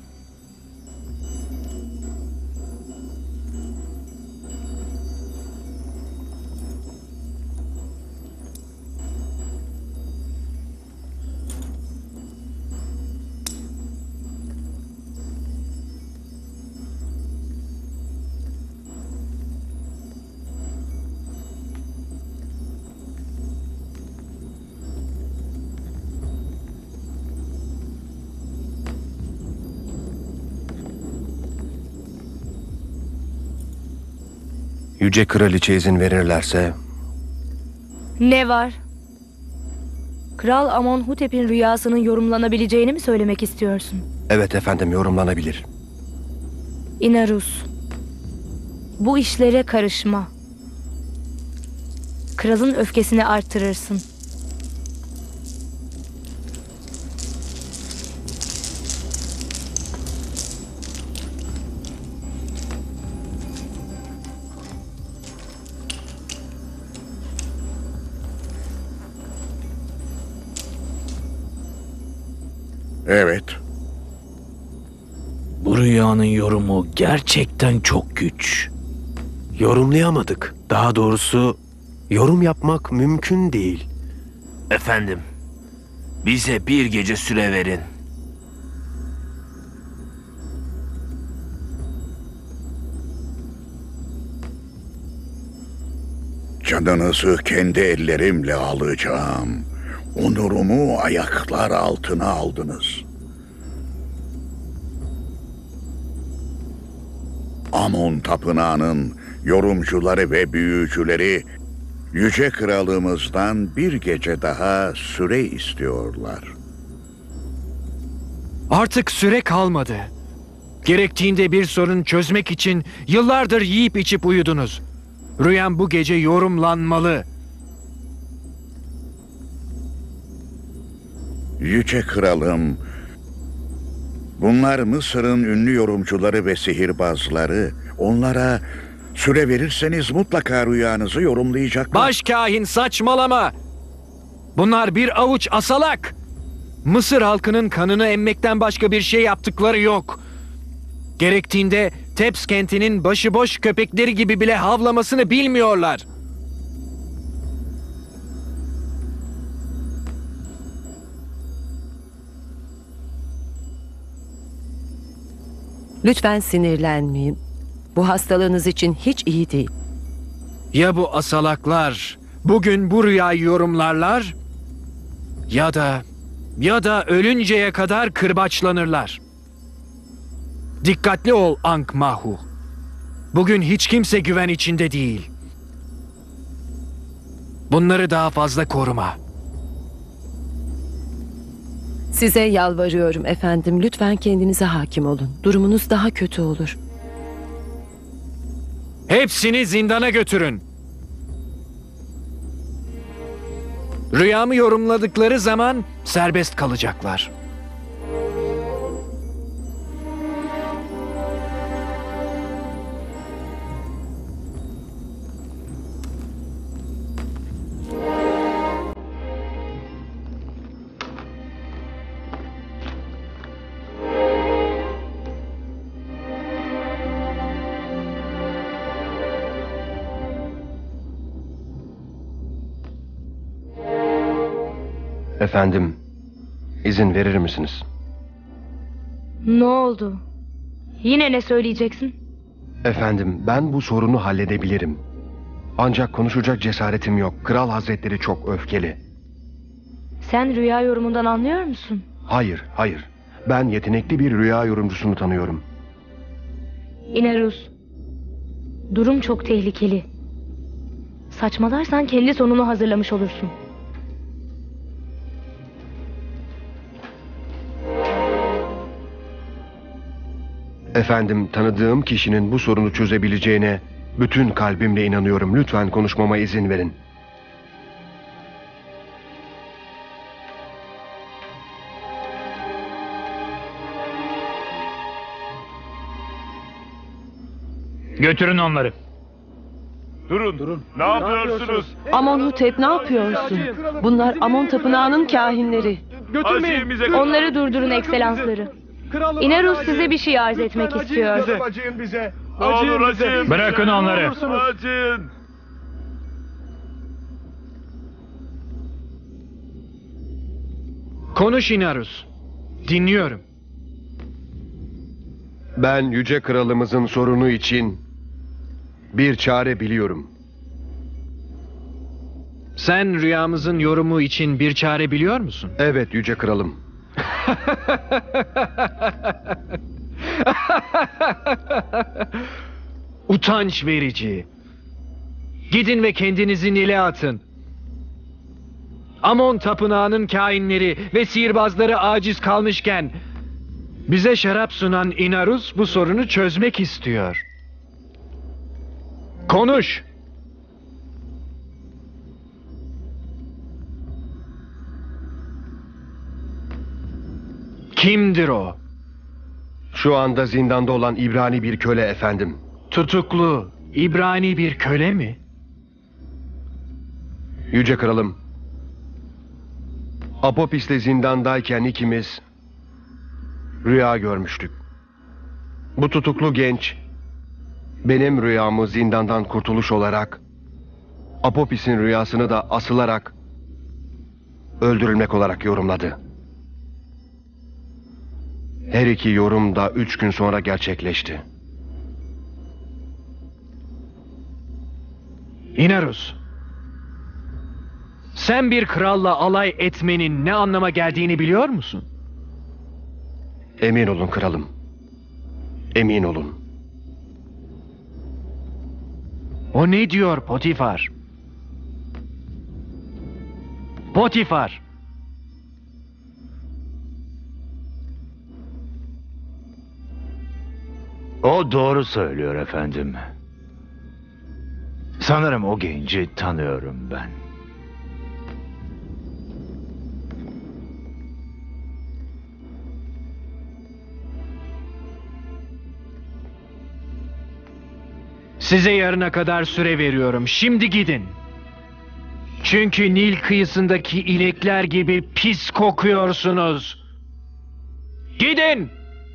Yüce Kraliçe izin verirlerse... Ne var? Kral Amonhotep'in rüyasının yorumlanabileceğini mi söylemek istiyorsun? Evet efendim, yorumlanabilir. Inarus, bu işlere karışma. Kralın öfkesini artırırsın. Evet. Bu rüyanın yorumu gerçekten çok güç. Yorumlayamadık. Daha doğrusu yorum yapmak mümkün değil. Efendim, bize bir gece süre verin. Canınızı kendi ellerimle alacağım. Onurumu ayaklar altına aldınız. Amon Tapınağı'nın yorumcuları ve büyücüleri Yüce Kralımızdan bir gece daha süre istiyorlar. Artık süre kalmadı. Gerektiğinde bir sorun çözmek için yıllardır yiyip içip uyudunuz. Rüyam bu gece yorumlanmalı. Yüce Kralım, bunlar Mısır'ın ünlü yorumcuları ve sihirbazları. Onlara süre verirseniz mutlaka rüyanızı yorumlayacaklar. Başkahin saçmalama. Bunlar bir avuç asalak. Mısır halkının kanını emmekten başka bir şey yaptıkları yok. Gerektiğinde Tebs kentinin başıboş köpekleri gibi bile havlamasını bilmiyorlar. Lütfen sinirlenmeyin. Bu hastalığınız için hiç iyi değil. Ya bu asalaklar bugün bu rüyayı yorumlarlar ya da ya da ölünceye kadar kırbaçlanırlar. Dikkatli ol Ankh-Mahhu. Bugün hiç kimse güven içinde değil. Bunları daha fazla koruma. Size yalvarıyorum efendim. Lütfen kendinize hakim olun. Durumunuz daha kötü olur. Hepsini zindana götürün. Rüyamı yorumladıkları zaman serbest kalacaklar. Efendim, izin verir misiniz? Ne oldu? Yine ne söyleyeceksin? Efendim, ben bu sorunu halledebilirim. Ancak konuşacak cesaretim yok. Kral Hazretleri çok öfkeli. Sen rüya yorumundan anlıyor musun? Hayır, hayır. Ben yetenekli bir rüya yorumcusunu tanıyorum. İnerus, durum çok tehlikeli. Saçmalarsan kendi sonunu hazırlamış olursun. Efendim, tanıdığım kişinin bu sorunu çözebileceğine bütün kalbimle inanıyorum. Lütfen konuşmama izin verin. Götürün onları. Durun, durun. Ne yapıyorsunuz? Amonhotep ne yapıyorsun? Bunlar Amon Tapınağı'nın kahinleri. Götürmeyin. Onları durdurun ekselansları. İnerus size bir şey arz etmek istiyor. Acıyın bize. Acıyın bize. Bırakın onları. Acıyın. Konuş İnerus. Dinliyorum. Ben Yüce Kralımızın sorunu için bir çare biliyorum. Sen rüyamızın yorumu için bir çare biliyor musun? Evet Yüce Kralım. Utanç verici. Gidin ve kendinizi Nil'e atın. Amon Tapınağı'nın kainleri ve sihirbazları aciz kalmışken bize şarap sunan Inarus bu sorunu çözmek istiyor. Konuş. Kimdir o? Şu anda zindanda olan İbrani bir köle efendim. Tutuklu, İbrani bir köle mi? Yüce Kralım, Apopis'te zindandayken ikimiz rüya görmüştük. Bu tutuklu genç benim rüyamı zindandan kurtuluş olarak, Apopis'in rüyasını da asılarak öldürülmek olarak yorumladı. Her iki yorum da üç gün sonra gerçekleşti. Inarus, sen bir kralla alay etmenin ne anlama geldiğini biliyor musun? Emin olun kralım. Emin olun. O ne diyor Potifar? Potifar! O doğru söylüyor efendim. Sanırım o genci tanıyorum ben. Size yarına kadar süre veriyorum. Şimdi gidin. Çünkü Nil kıyısındaki inekler gibi pis kokuyorsunuz. Gidin!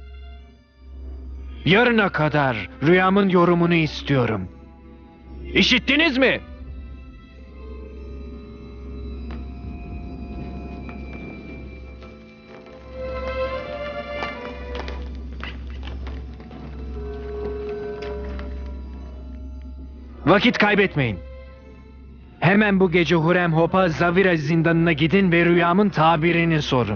Yarına kadar rüyamın yorumunu istiyorum. İşittiniz mi? Vakit kaybetmeyin. Hemen bu gece Hurem Hop'a Zavira zindanına gidin ve rüyamın tabirini sorun.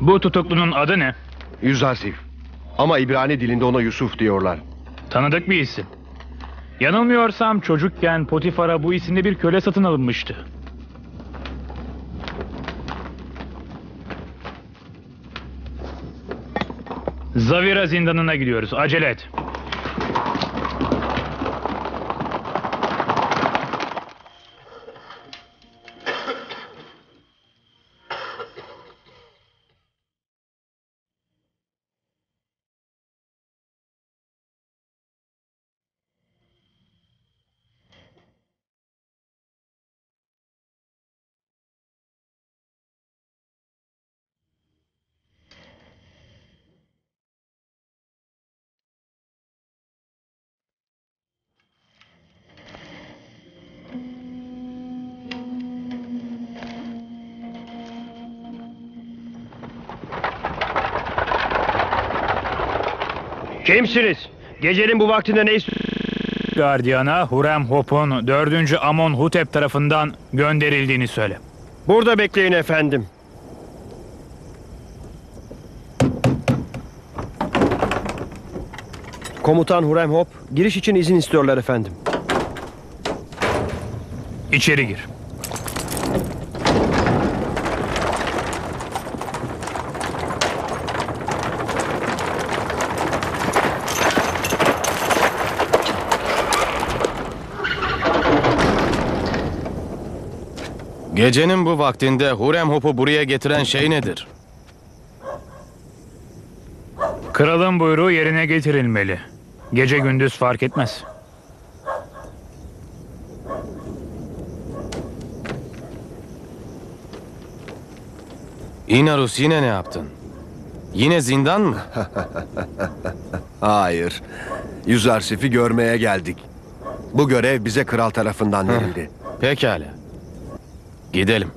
Bu tutuklunun adı ne? Yüzarsif. Ama İbrani dilinde ona Yusuf diyorlar. Tanıdık bir isim. Yanılmıyorsam çocukken Potifar'a bu isimde bir köle satın alınmıştı. Zavira zindanına gidiyoruz. Acele et. Kimsiniz? Gecenin bu vaktinde ne Gardiyana Hurrem Hop'un dördüncü Amonhotep tarafından gönderildiğini söyle. Burada bekleyin efendim. Komutan Hurrem Hop, giriş için izin istiyorlar efendim. İçeri gir. Gecenin bu vaktinde Hurrem Hop'u buraya getiren şey nedir? Kralın buyruğu yerine getirilmeli. Gece gündüz fark etmez. İnarus yine ne yaptın? Yine zindan mı? Hayır. Yüzarsif'i görmeye geldik. Bu görev bize kral tarafından verildi. Pekala. Gidelim.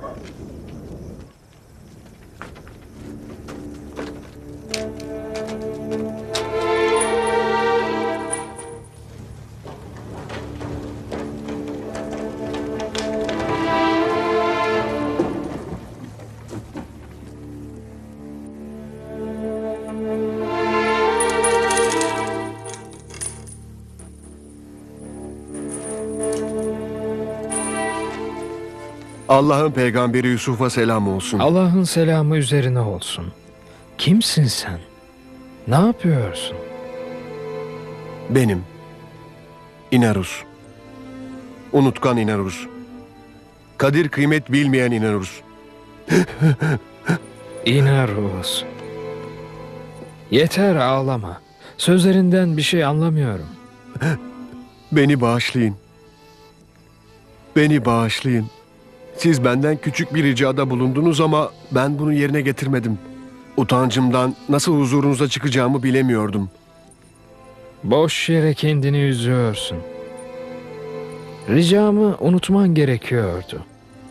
Allah'ın peygamberi Yusuf'a selam olsun. Allah'ın selamı üzerine olsun. Kimsin sen? Ne yapıyorsun? Benim. İnarus. Unutkan İnarus. Kadir kıymet bilmeyen İnarus. İnarus. Yeter ağlama. Sözlerinden bir şey anlamıyorum. Beni bağışlayın. Beni bağışlayın. Siz benden küçük bir ricada bulundunuz ama ben bunu yerine getirmedim. Utancımdan nasıl huzurunuza çıkacağımı bilemiyordum. Boş yere kendini üzüyorsun. Ricamı unutman gerekiyordu.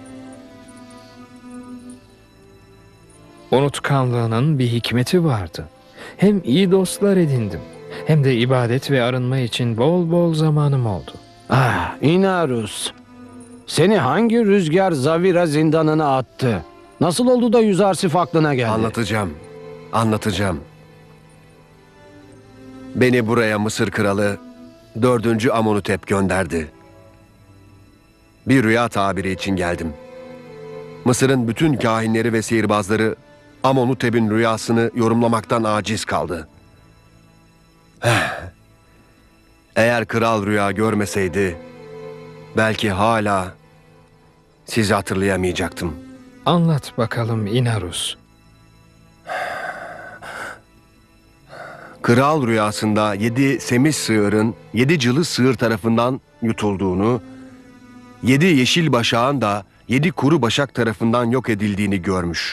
Unutkanlığının bir hikmeti vardı. Hem iyi dostlar edindim, hem de ibadet ve arınma için bol bol zamanım oldu. Ah, İnarus. Seni hangi rüzgar Zavira zindanına attı? Nasıl oldu da Yüzarsif aklına geldi? Anlatacağım. Anlatacağım. Beni buraya Mısır kralı dördüncü Amonhotep gönderdi. Bir rüya tabiri için geldim. Mısır'ın bütün kahinleri ve sihirbazları Amonhotep'in rüyasını yorumlamaktan aciz kaldı. Eğer kral rüya görmeseydi belki hala sizi hatırlayamayacaktım. Anlat bakalım İnarus. Kral rüyasında yedi semiz sığırın yedi cılız sığır tarafından yutulduğunu, yedi yeşil başağın da yedi kuru başak tarafından yok edildiğini görmüş.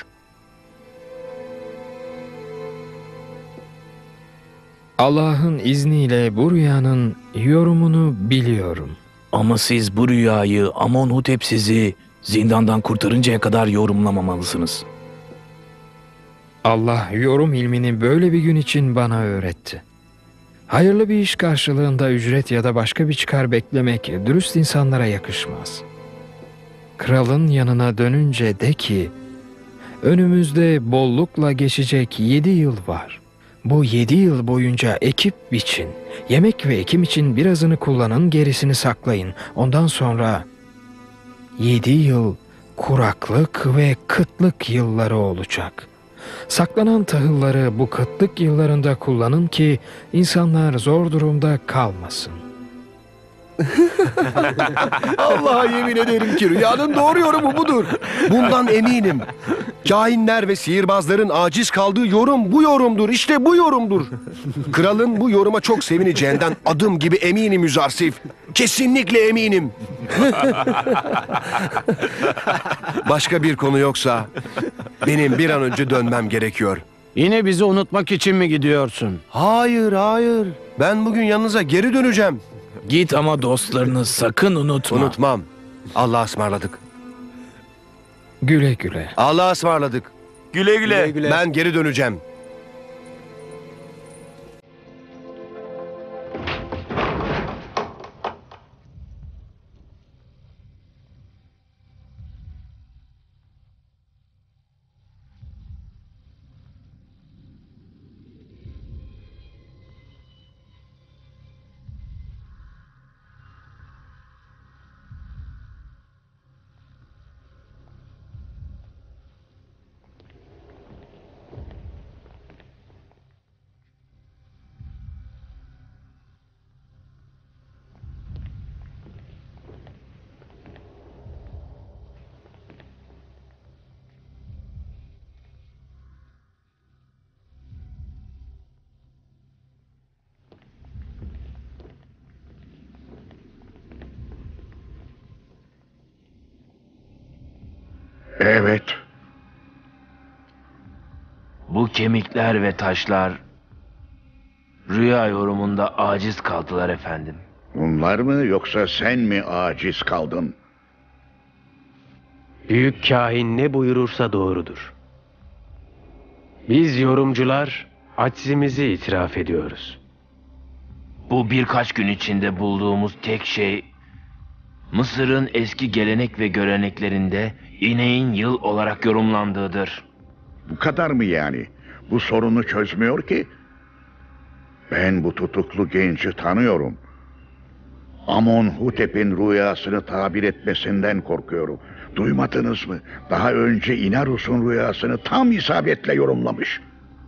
Allah'ın izniyle bu rüyanın yorumunu biliyorum. Ama siz bu rüyayı Amonhotep sizi zindandan kurtarıncaya kadar yorumlamamalısınız. Allah yorum ilmini böyle bir gün için bana öğretti. Hayırlı bir iş karşılığında ücret ya da başka bir çıkar beklemek dürüst insanlara yakışmaz. Kralın yanına dönünce de ki, Önümüzde bollukla geçecek yedi yıl var. Bu yedi yıl boyunca ekip biçin. Yemek ve ekim için birazını kullanın, gerisini saklayın. Ondan sonra yedi yıl kuraklık ve kıtlık yılları olacak. Saklanan tahılları bu kıtlık yıllarında kullanın ki insanlar zor durumda kalmasın. Allah'a yemin ederim ki rüyanın doğru yorumu budur. Bundan eminim. Kahinler ve sihirbazların aciz kaldığı yorum bu yorumdur. İşte bu yorumdur. Kralın bu yoruma çok sevineceğinden adım gibi eminim Yüzarsif. Kesinlikle eminim. Başka bir konu yoksa benim bir an önce dönmem gerekiyor. Yine bizi unutmak için mi gidiyorsun? Hayır, hayır. Ben bugün yanınıza geri döneceğim. Git ama dostlarını sakın unutma. Unutmam. Allah'a ısmarladık. Güle güle. Allah'a ısmarladık. Güle güle. güle. Ben geri döneceğim. Evet. Bu kemikler ve taşlar rüya yorumunda aciz kaldılar efendim. Bunlar mı yoksa sen mi aciz kaldın? Büyük kahin ne buyurursa doğrudur. Biz yorumcular aczimizi itiraf ediyoruz. Bu birkaç gün içinde bulduğumuz tek şey Mısır'ın eski gelenek ve göreneklerinde ineğin yıl olarak yorumlandığıdır. Bu kadar mı yani? Bu sorunu çözmüyor ki. Ben bu tutuklu genci tanıyorum. Amonhotep'in rüyasını tabir etmesinden korkuyorum. Duymadınız mı? Daha önce Inarus'un rüyasını tam isabetle yorumlamış.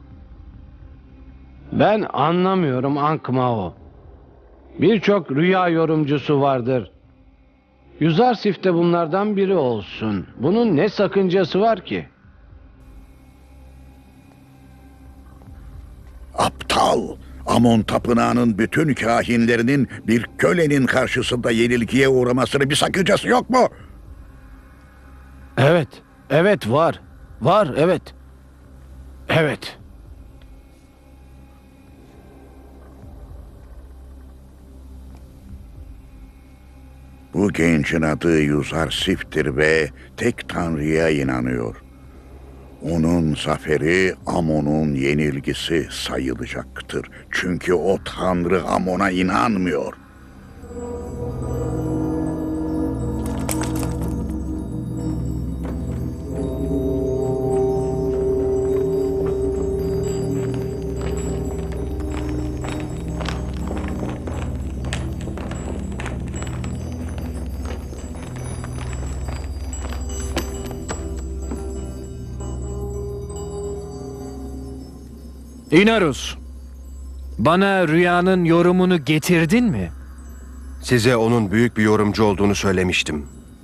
Ben anlamıyorum Ankh-Mao. Birçok rüya yorumcusu vardır. Yüzarsif de bunlardan biri olsun. Bunun ne sakıncası var ki? Aptal! Amon tapınağının bütün kahinlerinin bir kölenin karşısında yenilgiye uğramasının bir sakıncası yok mu? Evet, evet var. Var, evet. Evet. Bu gencin adı Yüzarsif'tir ve tek tanrıya inanıyor. Onun zaferi Amon'un yenilgisi sayılacaktır. Çünkü o tanrı Amon'a inanmıyor. Inarus, bana rüyanın yorumunu getirdin mi? Size onun büyük bir yorumcu olduğunu söylemiştim.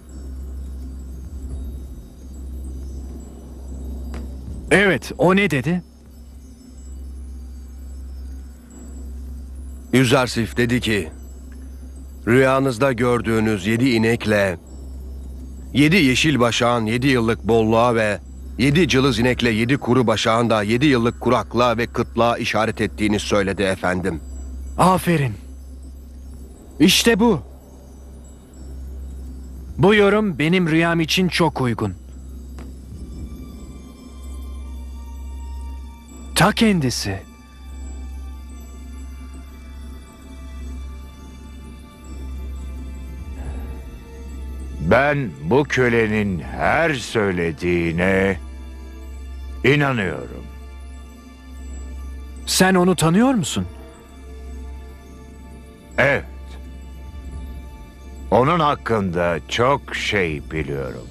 Evet, o ne dedi? Yüzarsif dedi ki, rüyanızda gördüğünüz yedi inekle, yedi yeşil başağın yedi yıllık bolluğa ve yedi cılız inekle yedi kuru başağın da yedi yıllık kuraklığa ve kıtlığa işaret ettiğini söyledi efendim. Aferin. İşte bu. Bu yorum benim rüyam için çok uygun. Ta kendisi. Ben bu kölenin her söylediğine İnanıyorum. Sen onu tanıyor musun? Evet. Onun hakkında çok şey biliyorum.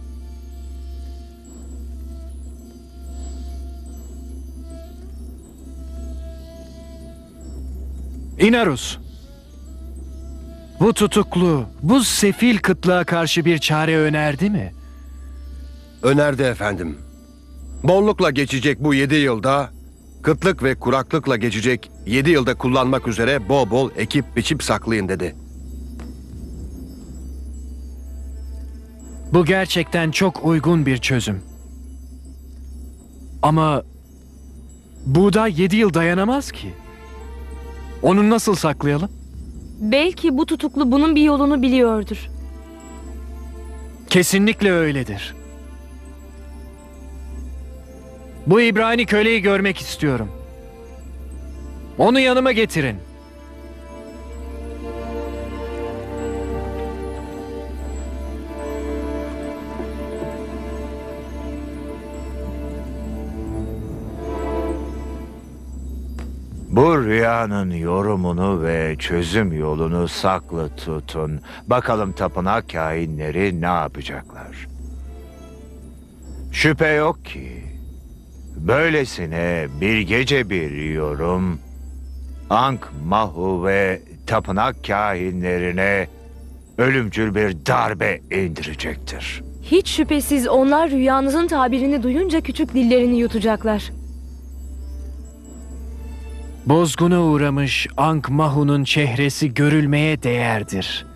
Inarus. Bu tutuklu, bu sefil kıtlığa karşı bir çare önerdi mi? Önerdi efendim. Bollukla geçecek bu yedi yılda, kıtlık ve kuraklıkla geçecek yedi yılda kullanmak üzere bol bol ekip biçip saklayın dedi. Bu gerçekten çok uygun bir çözüm. Ama buğday yedi yıl dayanamaz ki. Onu nasıl saklayalım? Belki bu tutuklu bunun bir yolunu biliyordur. Kesinlikle öyledir. Bu İbrani köleyi görmek istiyorum. Onu yanıma getirin. Bu rüyanın yorumunu ve çözüm yolunu saklı tutun. Bakalım tapınak kahinleri ne yapacaklar? Şüphe yok ki böylesine bir gece bir yorum Ankh-Mahu ve tapınak kahinlerine ölümcül bir darbe indirecektir. Hiç şüphesiz onlar rüyanızın tabirini duyunca küçük dillerini yutacaklar. Bozguna uğramış Ankh-Mahu'nun çehresi görülmeye değerdir.